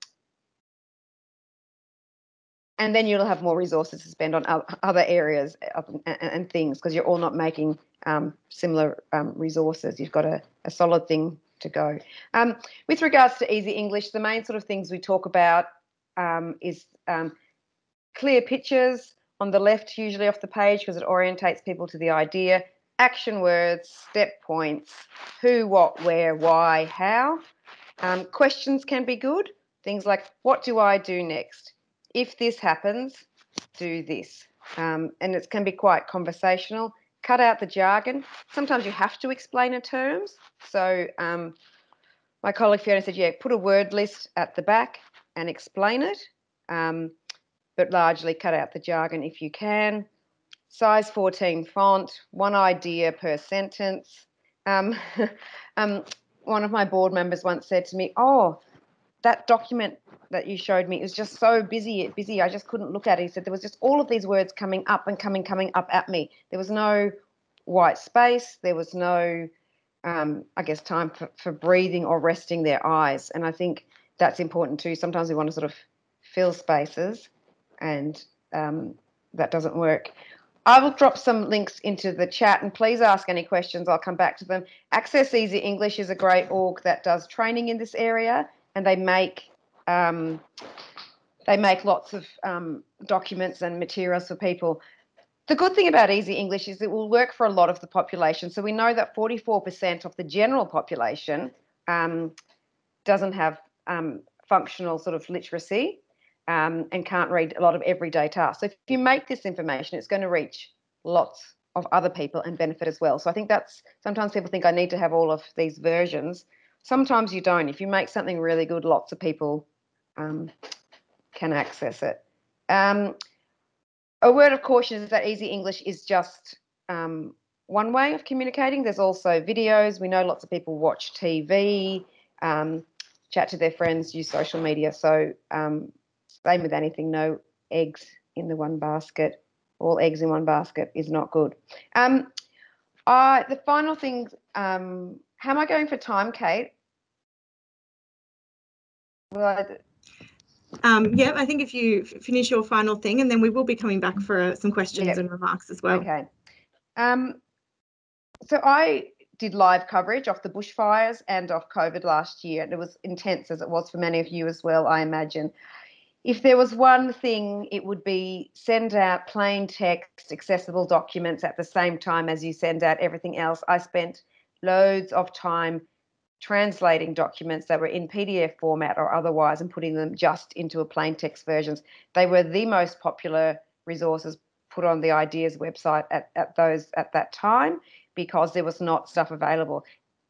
and then you'll have more resources to spend on other areas and, and things, because you're all not making um, similar um, resources. You've got a, a solid thing to go. Um, with regards to Easy English, the main sort of things we talk about um, is um, clear pictures on the left, usually off the page, because it orientates people to the idea. Action words, step points, who, what, where, why, how. Um, questions can be good. Things like, what do I do next? If this happens, do this. Um, and it can be quite conversational. Cut out the jargon. Sometimes you have to explain in terms. So um, my colleague Fiona said, yeah, put a word list at the back and explain it, um, but largely cut out the jargon if you can. Size fourteen font, one idea per sentence. Um, um, one of my board members once said to me, oh, that document that you showed me is just so busy, busy, I just couldn't look at it. He said there was just all of these words coming up and coming, coming up at me. There was no white space. There was no, um, I guess, time for, for breathing or resting their eyes. And I think that's important too. Sometimes we want to sort of fill spaces, and um, that doesn't work. I will drop some links into the chat, and please ask any questions. I'll come back to them. Access Easy English is a great org that does training in this area, and they make um, they make lots of um, documents and materials for people. The good thing about Easy English is it will work for a lot of the population. So we know that forty-four percent of the general population um, doesn't have um, functional sort of literacy um, and can't read a lot of everyday tasks. So if you make this information, it's going to reach lots of other people and benefit as well. So I think that's, sometimes people think I need to have all of these versions. Sometimes you don't. If you make something really good, lots of people um, can access it. Um, a word of caution is that Easy English is just um, one way of communicating. There's also videos. We know lots of people watch T V, um, chat to their friends, use social media. So um, same with anything, no eggs in the one basket. All eggs in one basket is not good. Um, uh, the final thing, um, how am I going for time, Kate? Will I, Um, yeah, I think if you finish your final thing, and then we will be coming back for some questions Yep. and remarks as well. Okay. Um, so I did live coverage of the bushfires and of COVID last year, and it was intense, as it was for many of you as well, I imagine. if there was one thing, it would be send out plain text, accessible documents at the same time as you send out everything else. I spent loads of time translating documents that were in P D F format or otherwise and putting them just into a plain text versions. They were the most popular resources put on the Ideas website at, at those at that time because there was not stuff available.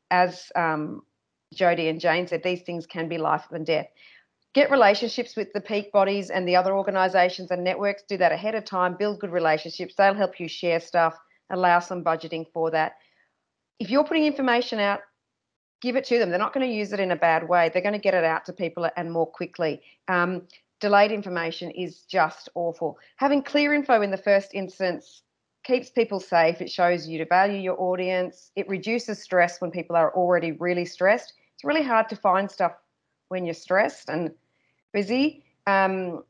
As um, Jodie and Jane said, these things can be life and death. Get relationships with the peak bodies and the other organisations and networks. Do that ahead of time. Build good relationships. They'll help you share stuff, allow some budgeting for that. If you're putting information out, give it to them. They're not going to use it in a bad way. They're going to get it out to people and more quickly. Um, delayed information is just awful. Having clear info in the first instance keeps people safe. It shows you to value your audience. It reduces stress when people are already really stressed. It's really hard to find stuff when you're stressed and busy. Um,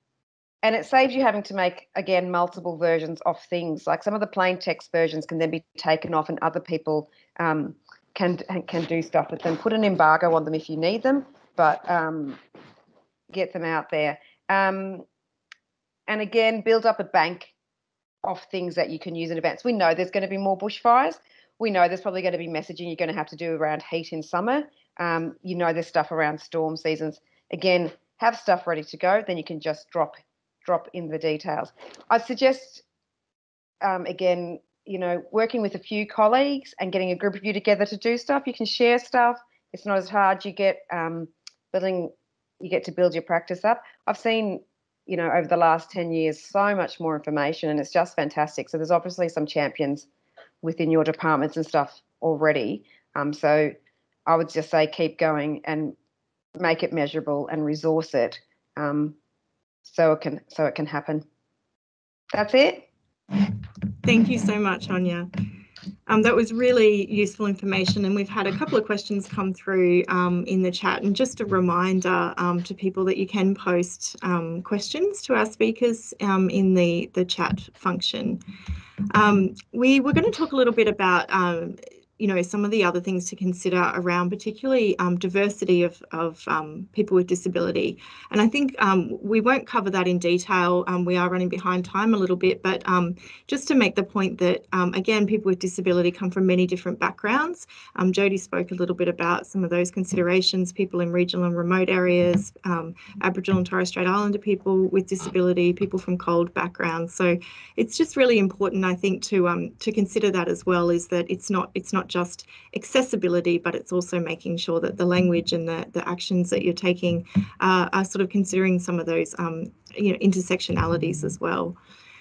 and it saves you having to make, again, multiple versions of things. Like some of the plain text versions can then be taken off and other people um, can can do stuff with them. Put an embargo on them if you need them, but um, get them out there. Um, and again, build up a bank of things that you can use in advance. We know there's going to be more bushfires. We know there's probably going to be messaging you're going to have to do around heat in summer. Um, you know there's stuff around storm seasons. Again, have stuff ready to go. Then you can just drop drop in the details. I suggest, um, again, you know, working with a few colleagues and getting a group of you together to do stuff. You can share stuff. It's not as hard. You get um, building. You get to build your practice up. I've seen, you know, over the last ten years, so much more information, and it's just fantastic. So there's obviously some champions within your departments and stuff already. Um, so I would just say keep going and make it measurable and resource it, um, so it can so it can happen. That's it. Thank you so much, Anya. Um, that was really useful information, and we've had a couple of questions come through um, in the chat. And just a reminder um, to people that you can post um, questions to our speakers um, in the, the chat function. Um, we were going to talk a little bit about um, you know, some of the other things to consider around particularly um, diversity of, of um, people with disability. And I think um, we won't cover that in detail. Um, we are running behind time a little bit, but um, just to make the point that, um, again, people with disability come from many different backgrounds. Um, Jodie spoke a little bit about some of those considerations, people in regional and remote areas, um, Aboriginal and Torres Strait Islander people with disability, people from cold backgrounds. So it's just really important, I think, to um, to consider that as well, is that it's not it's not just accessibility, but it's also making sure that the language and the, the actions that you're taking uh, are sort of considering some of those um, you know, intersectionalities as well.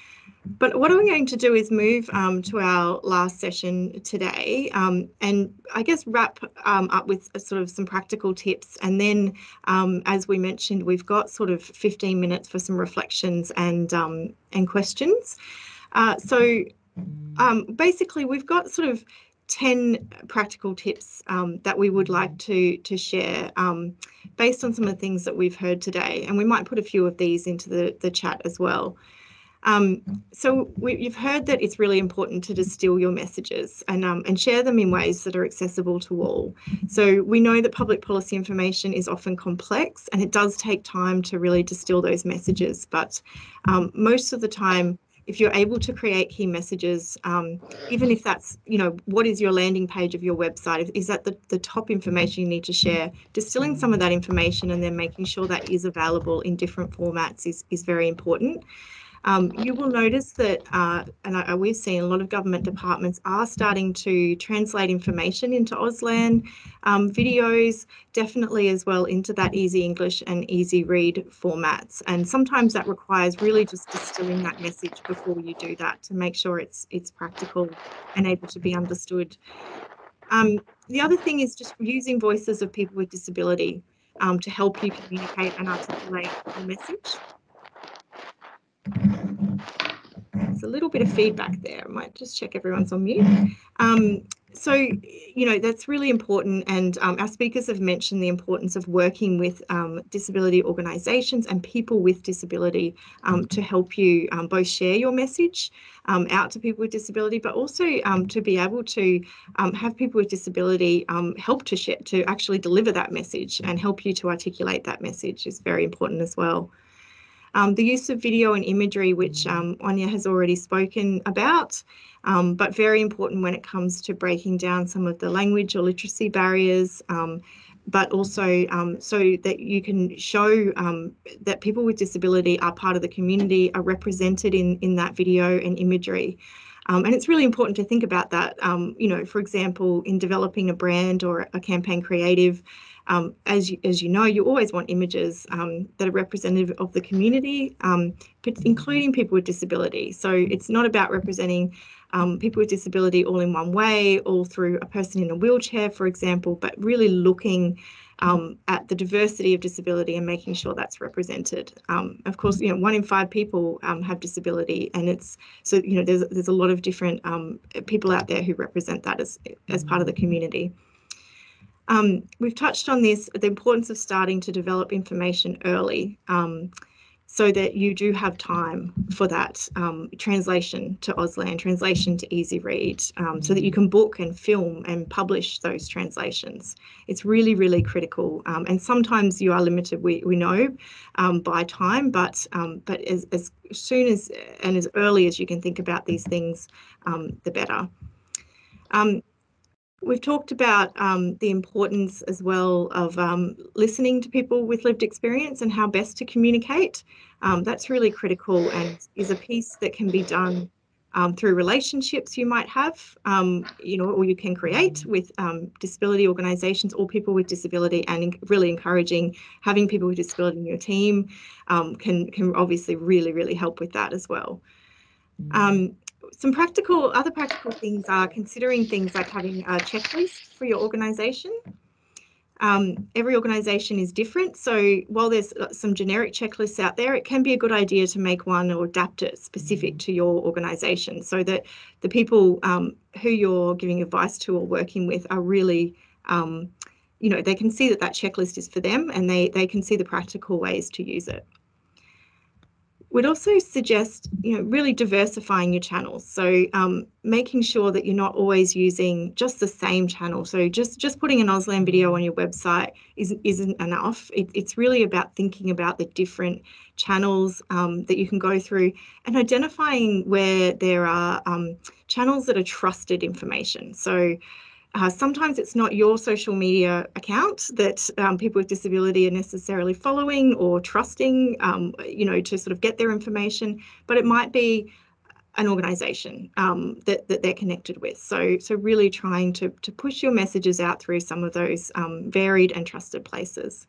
But what I'm going to do is move um, to our last session today, um, and I guess wrap um, up with a sort of some practical tips. And then, um, as we mentioned, we've got sort of fifteen minutes for some reflections and um, and questions. Uh, so um, basically, we've got sort of ten practical tips um, that we would like to to share um, based on some of the things that we've heard today, and we might put a few of these into the the chat as well. Um, so we, you've heard that it's really important to distill your messages and um, and share them in ways that are accessible to all. So we know that public policy information is often complex, and it does take time to really distill those messages. But um, most of the time, if you're able to create key messages, um, even if that's, you know, what is your landing page of your website? Is that the, the top information you need to share? Distilling some of that information and then making sure that is available in different formats is, is very important. Um, you will notice that, uh, and I, we've seen a lot of government departments are starting to translate information into Auslan um, videos, definitely as well into that easy English and easy read formats. And sometimes that requires really just distilling that message before you do that to make sure it's it's practical and able to be understood. Um, the other thing is just using voices of people with disability um, to help you communicate and articulate the message. There's a little bit of feedback there. I might just check everyone's on mute. Um, so, you know, that's really important. And um, our speakers have mentioned the importance of working with um, disability organisations and people with disability um, to help you um, both share your message um, out to people with disability, but also um, to be able to um, have people with disability um, help to share, to actually deliver that message and help you to articulate that message is very important as well. Um, the use of video and imagery, which um, Anya has already spoken about, um, but very important when it comes to breaking down some of the language or literacy barriers, um, but also um, so that you can show um, that people with disability are part of the community, are represented in, in that video and imagery. Um, and it's really important to think about that, um, you know, for example, in developing a brand or a campaign creative, um, as, you, as you know, you always want images um, that are representative of the community, um, including people with disability. So it's not about representing um, people with disability all in one way, all through a person in a wheelchair, for example, but really looking Um, at the diversity of disability and making sure that's represented. Um, of course, you know, one in five people um, have disability, and it's so you know there's there's a lot of different um, people out there who represent that as as part of the community. Um, we've touched on this, the importance of starting to develop information early, um, so that you do have time for that um, translation to Auslan, translation to Easy Read, um, so that you can book and film and publish those translations. It's really, really critical. Um, and sometimes you are limited, we, we know, um, by time, but um, but as, as soon as and as early as you can think about these things, um, the better. Um, We've talked about um, the importance as well of um, listening to people with lived experience and how best to communicate. Um, that's really critical and is a piece that can be done um, through relationships you might have, um, you know, or you can create with um, disability organisations or people with disability, and really encouraging having people with disability in your team um, can, can obviously really, really help with that as well. Um, Some practical, other practical things are considering things like having a checklist for your organisation. Um, every organisation is different, so while there's some generic checklists out there, it can be a good idea to make one or adapt it specific to your organisation, so that the people um, who you're giving advice to or working with are really, um, you know, they can see that that checklist is for them, and they they can see the practical ways to use it. We'd also suggest, you know, really diversifying your channels. So um, making sure that you're not always using just the same channel. So just, just putting an Auslan video on your website isn't, isn't enough. It, it's really about thinking about the different channels um, that you can go through and identifying where there are um, channels that are trusted information. So Uh, sometimes it's not your social media account that um, people with disability are necessarily following or trusting, um, you know, to sort of get their information, but it might be an organisation um, that, that they're connected with. So, so really trying to, to push your messages out through some of those um, varied and trusted places.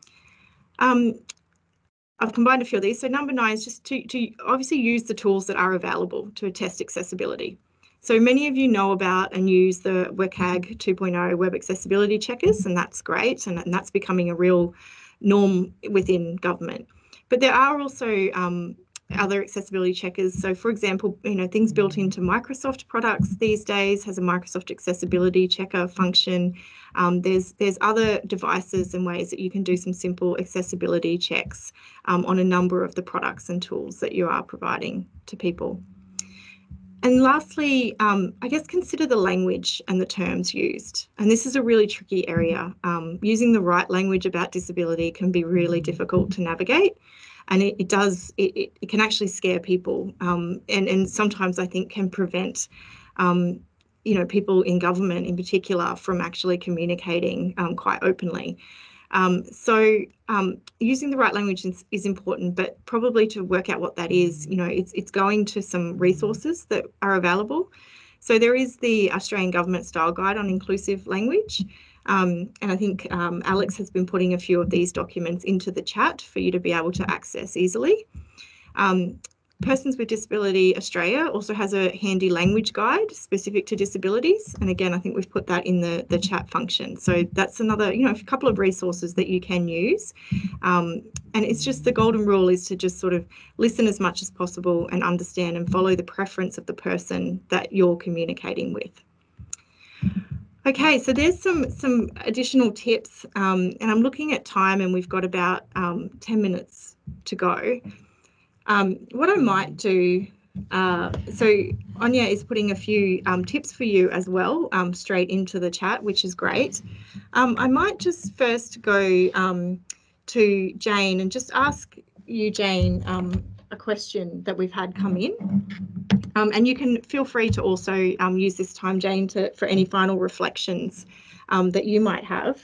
Um, I've combined a few of these. So number nine is just to, to obviously use the tools that are available to test accessibility. So many of you know about and use the W C A G two point oh web accessibility checkers, and that's great, and, and that's becoming a real norm within government. But there are also um, other accessibility checkers. So for example, you know, things built into Microsoft products these days has a Microsoft accessibility checker function. Um, there's, there's other devices and ways that you can do some simple accessibility checks um, on a number of the products and tools that you are providing to people. And lastly, um, I guess consider the language and the terms used. And this is a really tricky area. Um, using the right language about disability can be really difficult to navigate. And it, it does, it, it, it can actually scare people. Um, and, and sometimes I think can prevent, um, you know, people in government in particular from actually communicating um, quite openly. Um, so um, using the right language is, is important, but probably to work out what that is, you know, it's, it's going to some resources that are available. So there is the Australian Government Style Guide on Inclusive Language. Um, and I think um, Alex has been putting a few of these documents into the chat for you to be able to access easily. Um, Persons with Disability Australia also has a handy language guide specific to disabilities. And again, I think we've put that in the, the chat function. So that's another, you know, a couple of resources that you can use. Um, and it's just the golden rule is to just sort of listen as much as possible and understand and follow the preference of the person that you're communicating with. Okay, so there's some, some additional tips, um, and I'm looking at time and we've got about um, ten minutes to go. Um, what I might do, uh, so Anya is putting a few um, tips for you as well um, straight into the chat, which is great. Um, I might just first go um, to Jane and just ask you, Jane, um, a question that we've had come in. Um, and you can feel free to also um, use this time, Jane, to, for any final reflections um, that you might have.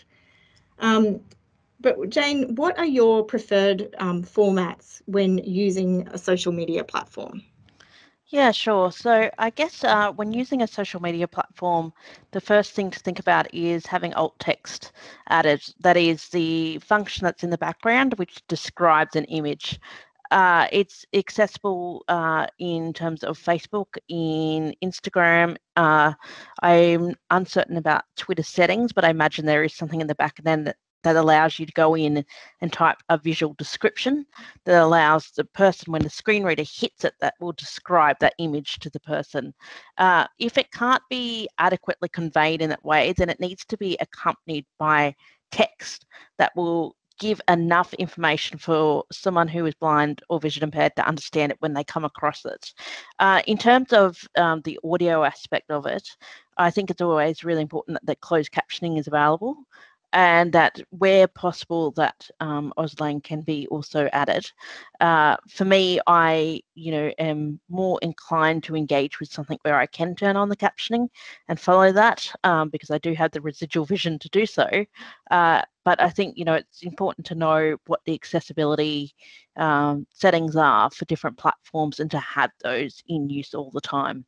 Um, but Jane, what are your preferred um, formats when using a social media platform? Yeah, sure. So I guess uh, when using a social media platform, the first thing to think about is having alt text added. That is the function that's in the background, which describes an image. Uh, it's accessible uh, in terms of Facebook, in Instagram. Uh, I'm uncertain about Twitter settings, but I imagine there is something in the back end that that allows you to go in and type a visual description that allows the person, when the screen reader hits it, that will describe that image to the person. Uh, if it can't be adequately conveyed in that way, then it needs to be accompanied by text that will give enough information for someone who is blind or vision impaired to understand it when they come across it. Uh, in terms of um, the audio aspect of it, I think it's always really important that, that closed captioning is available, and that where possible that um, Auslan can be also added. Uh, for me, I, you know, am more inclined to engage with something where I can turn on the captioning and follow that um, because I do have the residual vision to do so. Uh, but I think, you know, it's important to know what the accessibility um, settings are for different platforms and to have those in use all the time.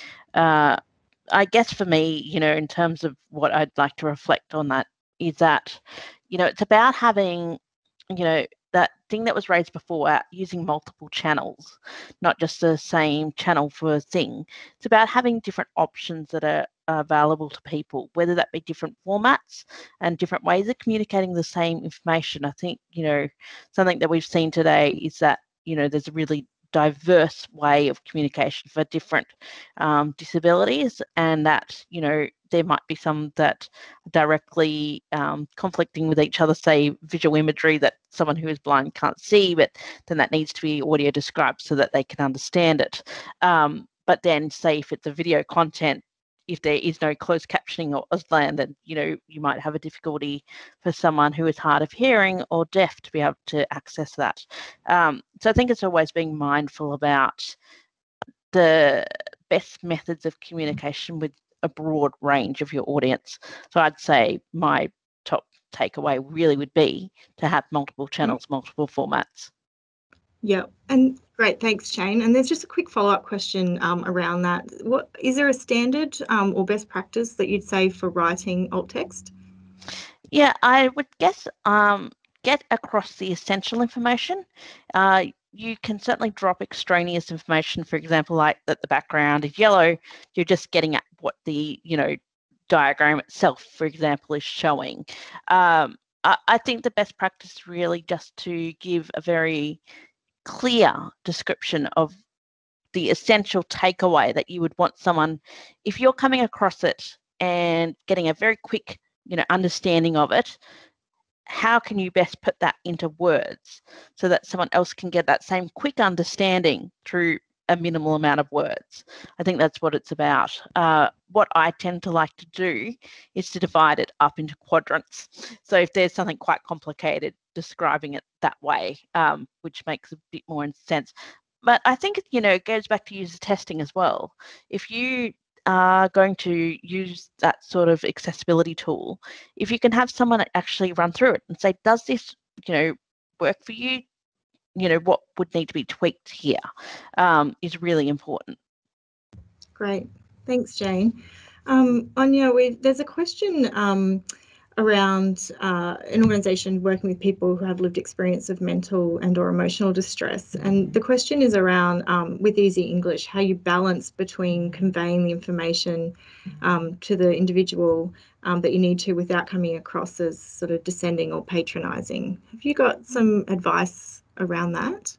Uh, I guess for me, you know, in terms of what I'd like to reflect on that is that, you know, it's about having, you know, that thing that was raised before, uh, using multiple channels, not just the same channel for a thing. It's about having different options that are available to people, whether that be different formats and different ways of communicating the same information. I think, you know, something that we've seen today is that, you know, there's a really diverse way of communication for different um, disabilities, and that, you know, there might be some that are directly um, conflicting with each other, say visual imagery that someone who is blind can't see, but then that needs to be audio described so that they can understand it. Um, but then say if it's a video content, if there is no closed captioning or Auslan, then, you know, you might have a difficulty for someone who is hard of hearing or deaf to be able to access that. Um, so I think it's always being mindful about the best methods of communication with a broad range of your audience. So I'd say my top takeaway really would be to have multiple channels, mm-hmm. multiple formats. Yeah, and great, thanks, Jane. And there's just a quick follow-up question um, around that. What is there a standard um, or best practice that you'd say for writing alt text? Yeah, I would guess um, get across the essential information. Uh, you can certainly drop extraneous information, for example, like that the background is yellow. You're just getting at what the, you know, diagram itself, for example, is showing. Um, I, I think the best practice is really just to give a very clear description of the essential takeaway that you would want someone, if you're coming across it and getting a very quick, you know, understanding of it, how can you best put that into words so that someone else can get that same quick understanding through a minimal amount of words? I think that's what it's about. Uh, what I tend to like to do is to divide it up into quadrants. So if there's something quite complicated, describing it that way, um, which makes a bit more sense. But I think, you know, it goes back to user testing as well. If you are going to use that sort of accessibility tool, if you can have someone actually run through it and say, does this, you know, work for you? You know, what would need to be tweaked here um, is really important. Great. Thanks, Jane. Um, Anya, we, there's a question um, around uh, an organisation working with people who have lived experience of mental and or emotional distress. And the question is around, um, with Easy English, how you balance between conveying the information um, to the individual um, that you need to without coming across as sort of descending or patronising. Have you got some advice around that,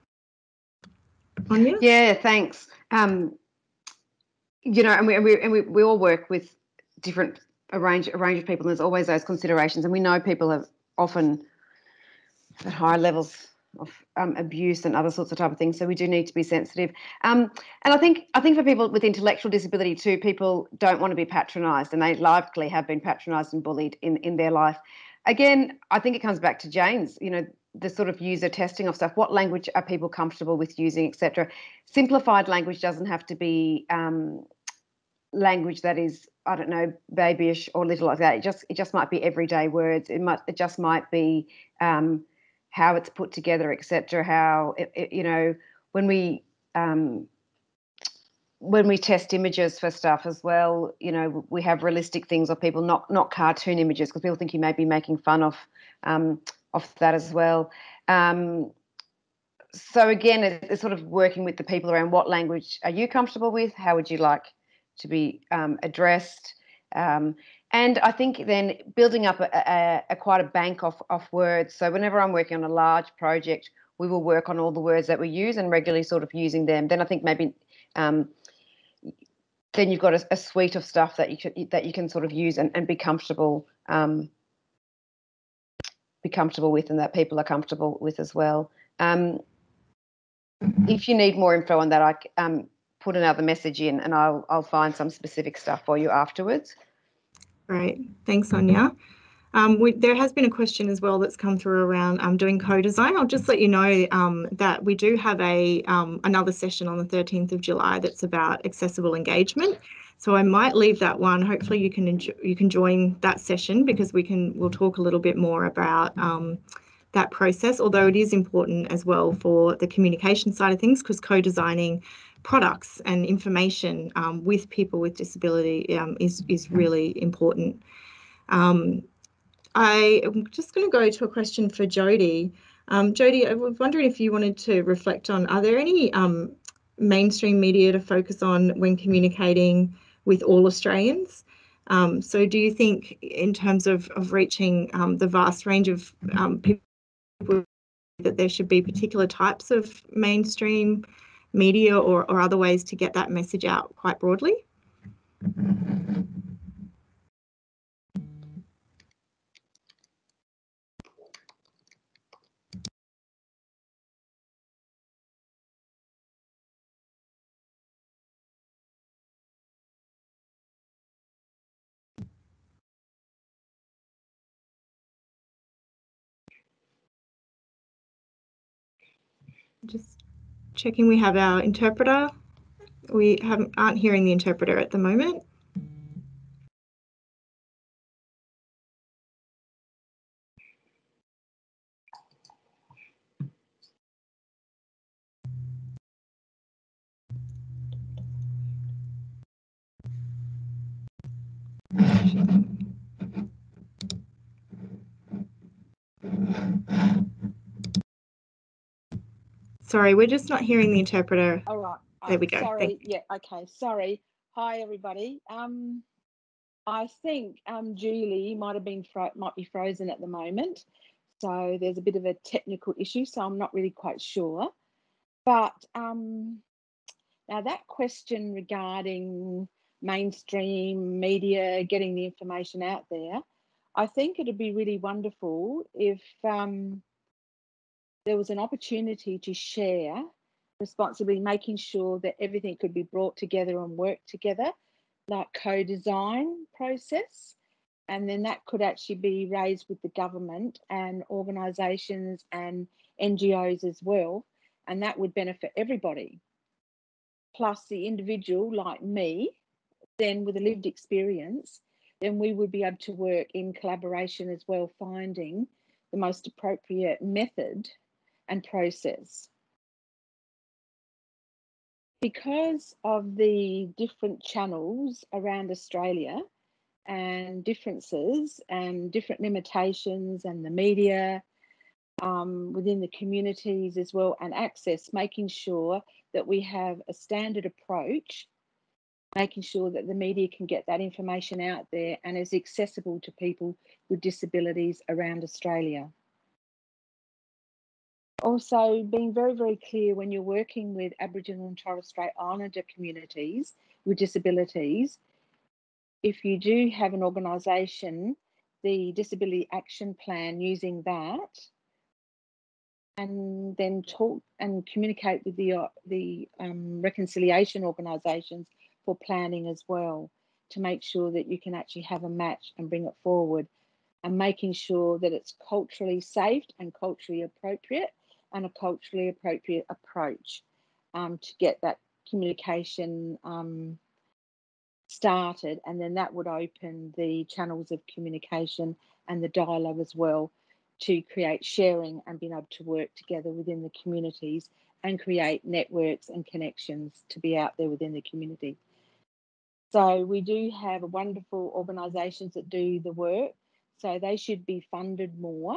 Anya? Yeah, thanks. Um, you know, and we, and we, and we, we all work with different a range a range of people, and there's always those considerations, and we know people have often at higher levels of um, abuse and other sorts of type of things, so we do need to be sensitive. Um, and I think I think for people with intellectual disability too, people don't want to be patronised, and they likely have been patronised and bullied in in their life. Again, I think it comes back to Jane's. You know, the sort of user testing of stuff. What language are people comfortable with using, et cetera. Simplified language doesn't have to be um, language that is, I don't know, babyish or little like that. It just it just might be everyday words. It might it just might be um, how it's put together, et cetera. How it, it, you know, when we um, when we test images for stuff as well, you know, we have realistic things of people, not not cartoon images, because people think you may be making fun of um, of that as well. Um, so again, it's sort of working with the people around what language are you comfortable with? How would you like to be um, addressed? Um, and I think then building up a, a, a quite a bank of, of words. So whenever I'm working on a large project, we will work on all the words that we use and regularly sort of using them. Then I think maybe um, then you've got a, a suite of stuff that you can, that you can sort of use and, and be comfortable um, be comfortable with, and that people are comfortable with as well. Um, if you need more info on that, I um, put another message in, and I'll I'll find some specific stuff for you afterwards. Great, thanks, Sonia. Um, we, there has been a question as well that's come through around um, doing co-design. I'll just let you know um, that we do have a um, another session on the thirteenth of July that's about accessible engagement. So I might leave that one. Hopefully you can enjoy, you can join that session, because we can we'll talk a little bit more about um, that process. Although it is important as well for the communication side of things, because co-designing products and information um, with people with disability um, is is really important. Um, I am just going to go to a question for Jodie. Um, Jodie, I was wondering if you wanted to reflect on, are there any um, mainstream media to focus on when communicating with all Australians? Um, so do you think, in terms of, of reaching um, the vast range of um, people, that there should be particular types of mainstream media or, or other ways to get that message out quite broadly? Just checking we have our interpreter. We haven't aren't hearing the interpreter at the moment. Sorry, we're just not hearing the interpreter. All right. There we go. Sorry. Yeah. Okay. Sorry. Hi, everybody. Um, I think um, Julie might have been fro might be frozen at the moment, so there's a bit of a technical issue. So I'm not really quite sure. But um, now that question regarding mainstream media getting the information out there, I think it'd be really wonderful if um, there was an opportunity to share responsibly, making sure that everything could be brought together and work together, like co-design process. And then that could actually be raised with the government and organisations and N G Os as well. And that would benefit everybody. Plus the individual like me, then with a lived experience, then we would be able to work in collaboration as well, finding the most appropriate method and process. Because of the different channels around Australia and differences and different limitations and the media um, within the communities as well, and access, making sure that we have a standard approach, making sure that the media can get that information out there and is accessible to people with disabilities around Australia. Also, being very, very clear when you're working with Aboriginal and Torres Strait Islander communities with disabilities, if you do have an organisation, the Disability Action Plan, using that, and then talk and communicate with the, uh, the um, reconciliation organisations for planning as well, to make sure that you can actually have a match and bring it forward. and making sure that it's culturally safe and culturally appropriate, and a culturally appropriate approach um, to get that communication um, started, and then that would open the channels of communication and the dialogue as well to create sharing and being able to work together within the communities and create networks and connections to be out there within the community. So we do have wonderful organisations that do the work, so they should be funded more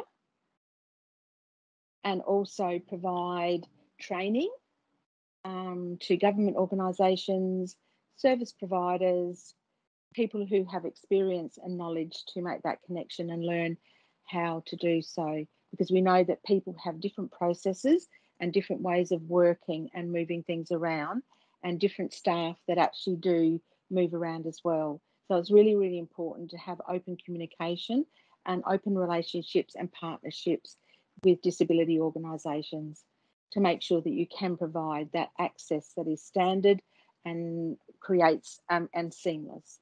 and also provide training um, to government organisations, service providers, people who have experience and knowledge to make that connection and learn how to do so, because we know that people have different processes and different ways of working and moving things around, and different staff that actually do move around as well. So it's really, really important to have open communication and open relationships and partnerships with disability organisations to make sure that you can provide that access that is standard and creates um, and seamless.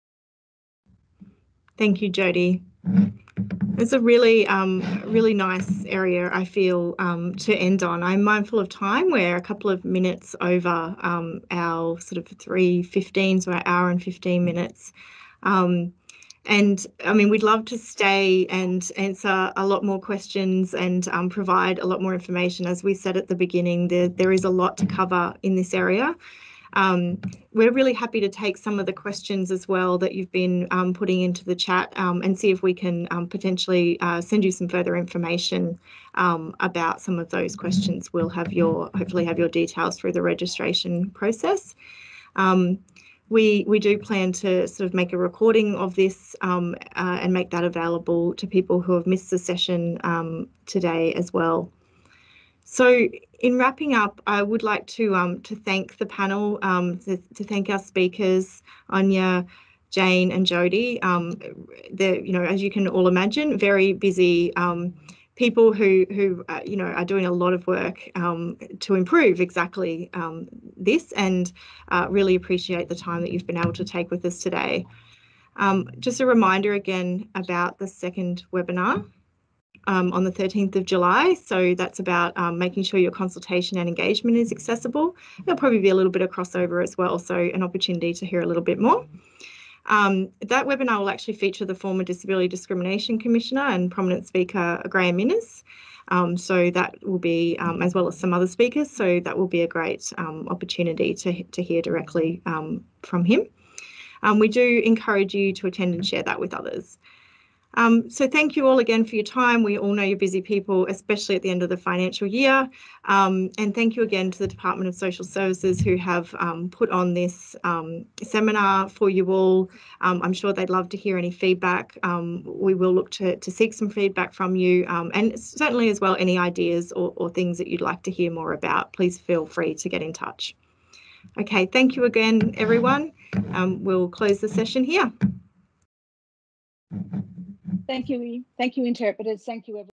Thank you, Jodie. It's a really, um, really nice area, I feel, um, to end on. I'm mindful of time. We're a couple of minutes over um, our sort of three fifteen, so our hour and fifteen minutes. Um, and I mean, we'd love to stay and answer a lot more questions and um, provide a lot more information. As we said at the beginning, there, there is a lot to cover in this area. Um, we're really happy to take some of the questions as well that you've been um, putting into the chat um, and see if we can um, potentially uh, send you some further information um, about some of those questions. We'll have your, hopefully have your details through the registration process. Um, we, we do plan to sort of make a recording of this um, uh, and make that available to people who have missed the session um, today as well. So in wrapping up, I would like to um, to thank the panel, um, to, to thank our speakers, Anya, Jane and Jodie. Um, they're, you know, as you can all imagine, very busy um, people who, who uh, you know, are doing a lot of work um, to improve exactly um, this, and uh, really appreciate the time that you've been able to take with us today. Um, just a reminder again about the second webinar. Um, on the thirteenth of July. So that's about um, making sure your consultation and engagement is accessible. There'll probably be a little bit of crossover as well, so an opportunity to hear a little bit more. Um, that webinar will actually feature the former Disability Discrimination Commissioner and prominent speaker Graham Innes. Um, so that will be, um, as well as some other speakers, so that will be a great um, opportunity to, to hear directly um, from him. Um, we do encourage you to attend and share that with others. Um, so thank you all again for your time. We all know you're busy people, especially at the end of the financial year. Um, and thank you again to the Department of Social Services who have um, put on this um, seminar for you all. Um, I'm sure they'd love to hear any feedback. Um, we will look to, to seek some feedback from you, um, and certainly as well any ideas or, or things that you'd like to hear more about. Please feel free to get in touch. Okay, thank you again, everyone. Um, we'll close the session here. Thank you. Thank you, interpreters. Thank you, everyone.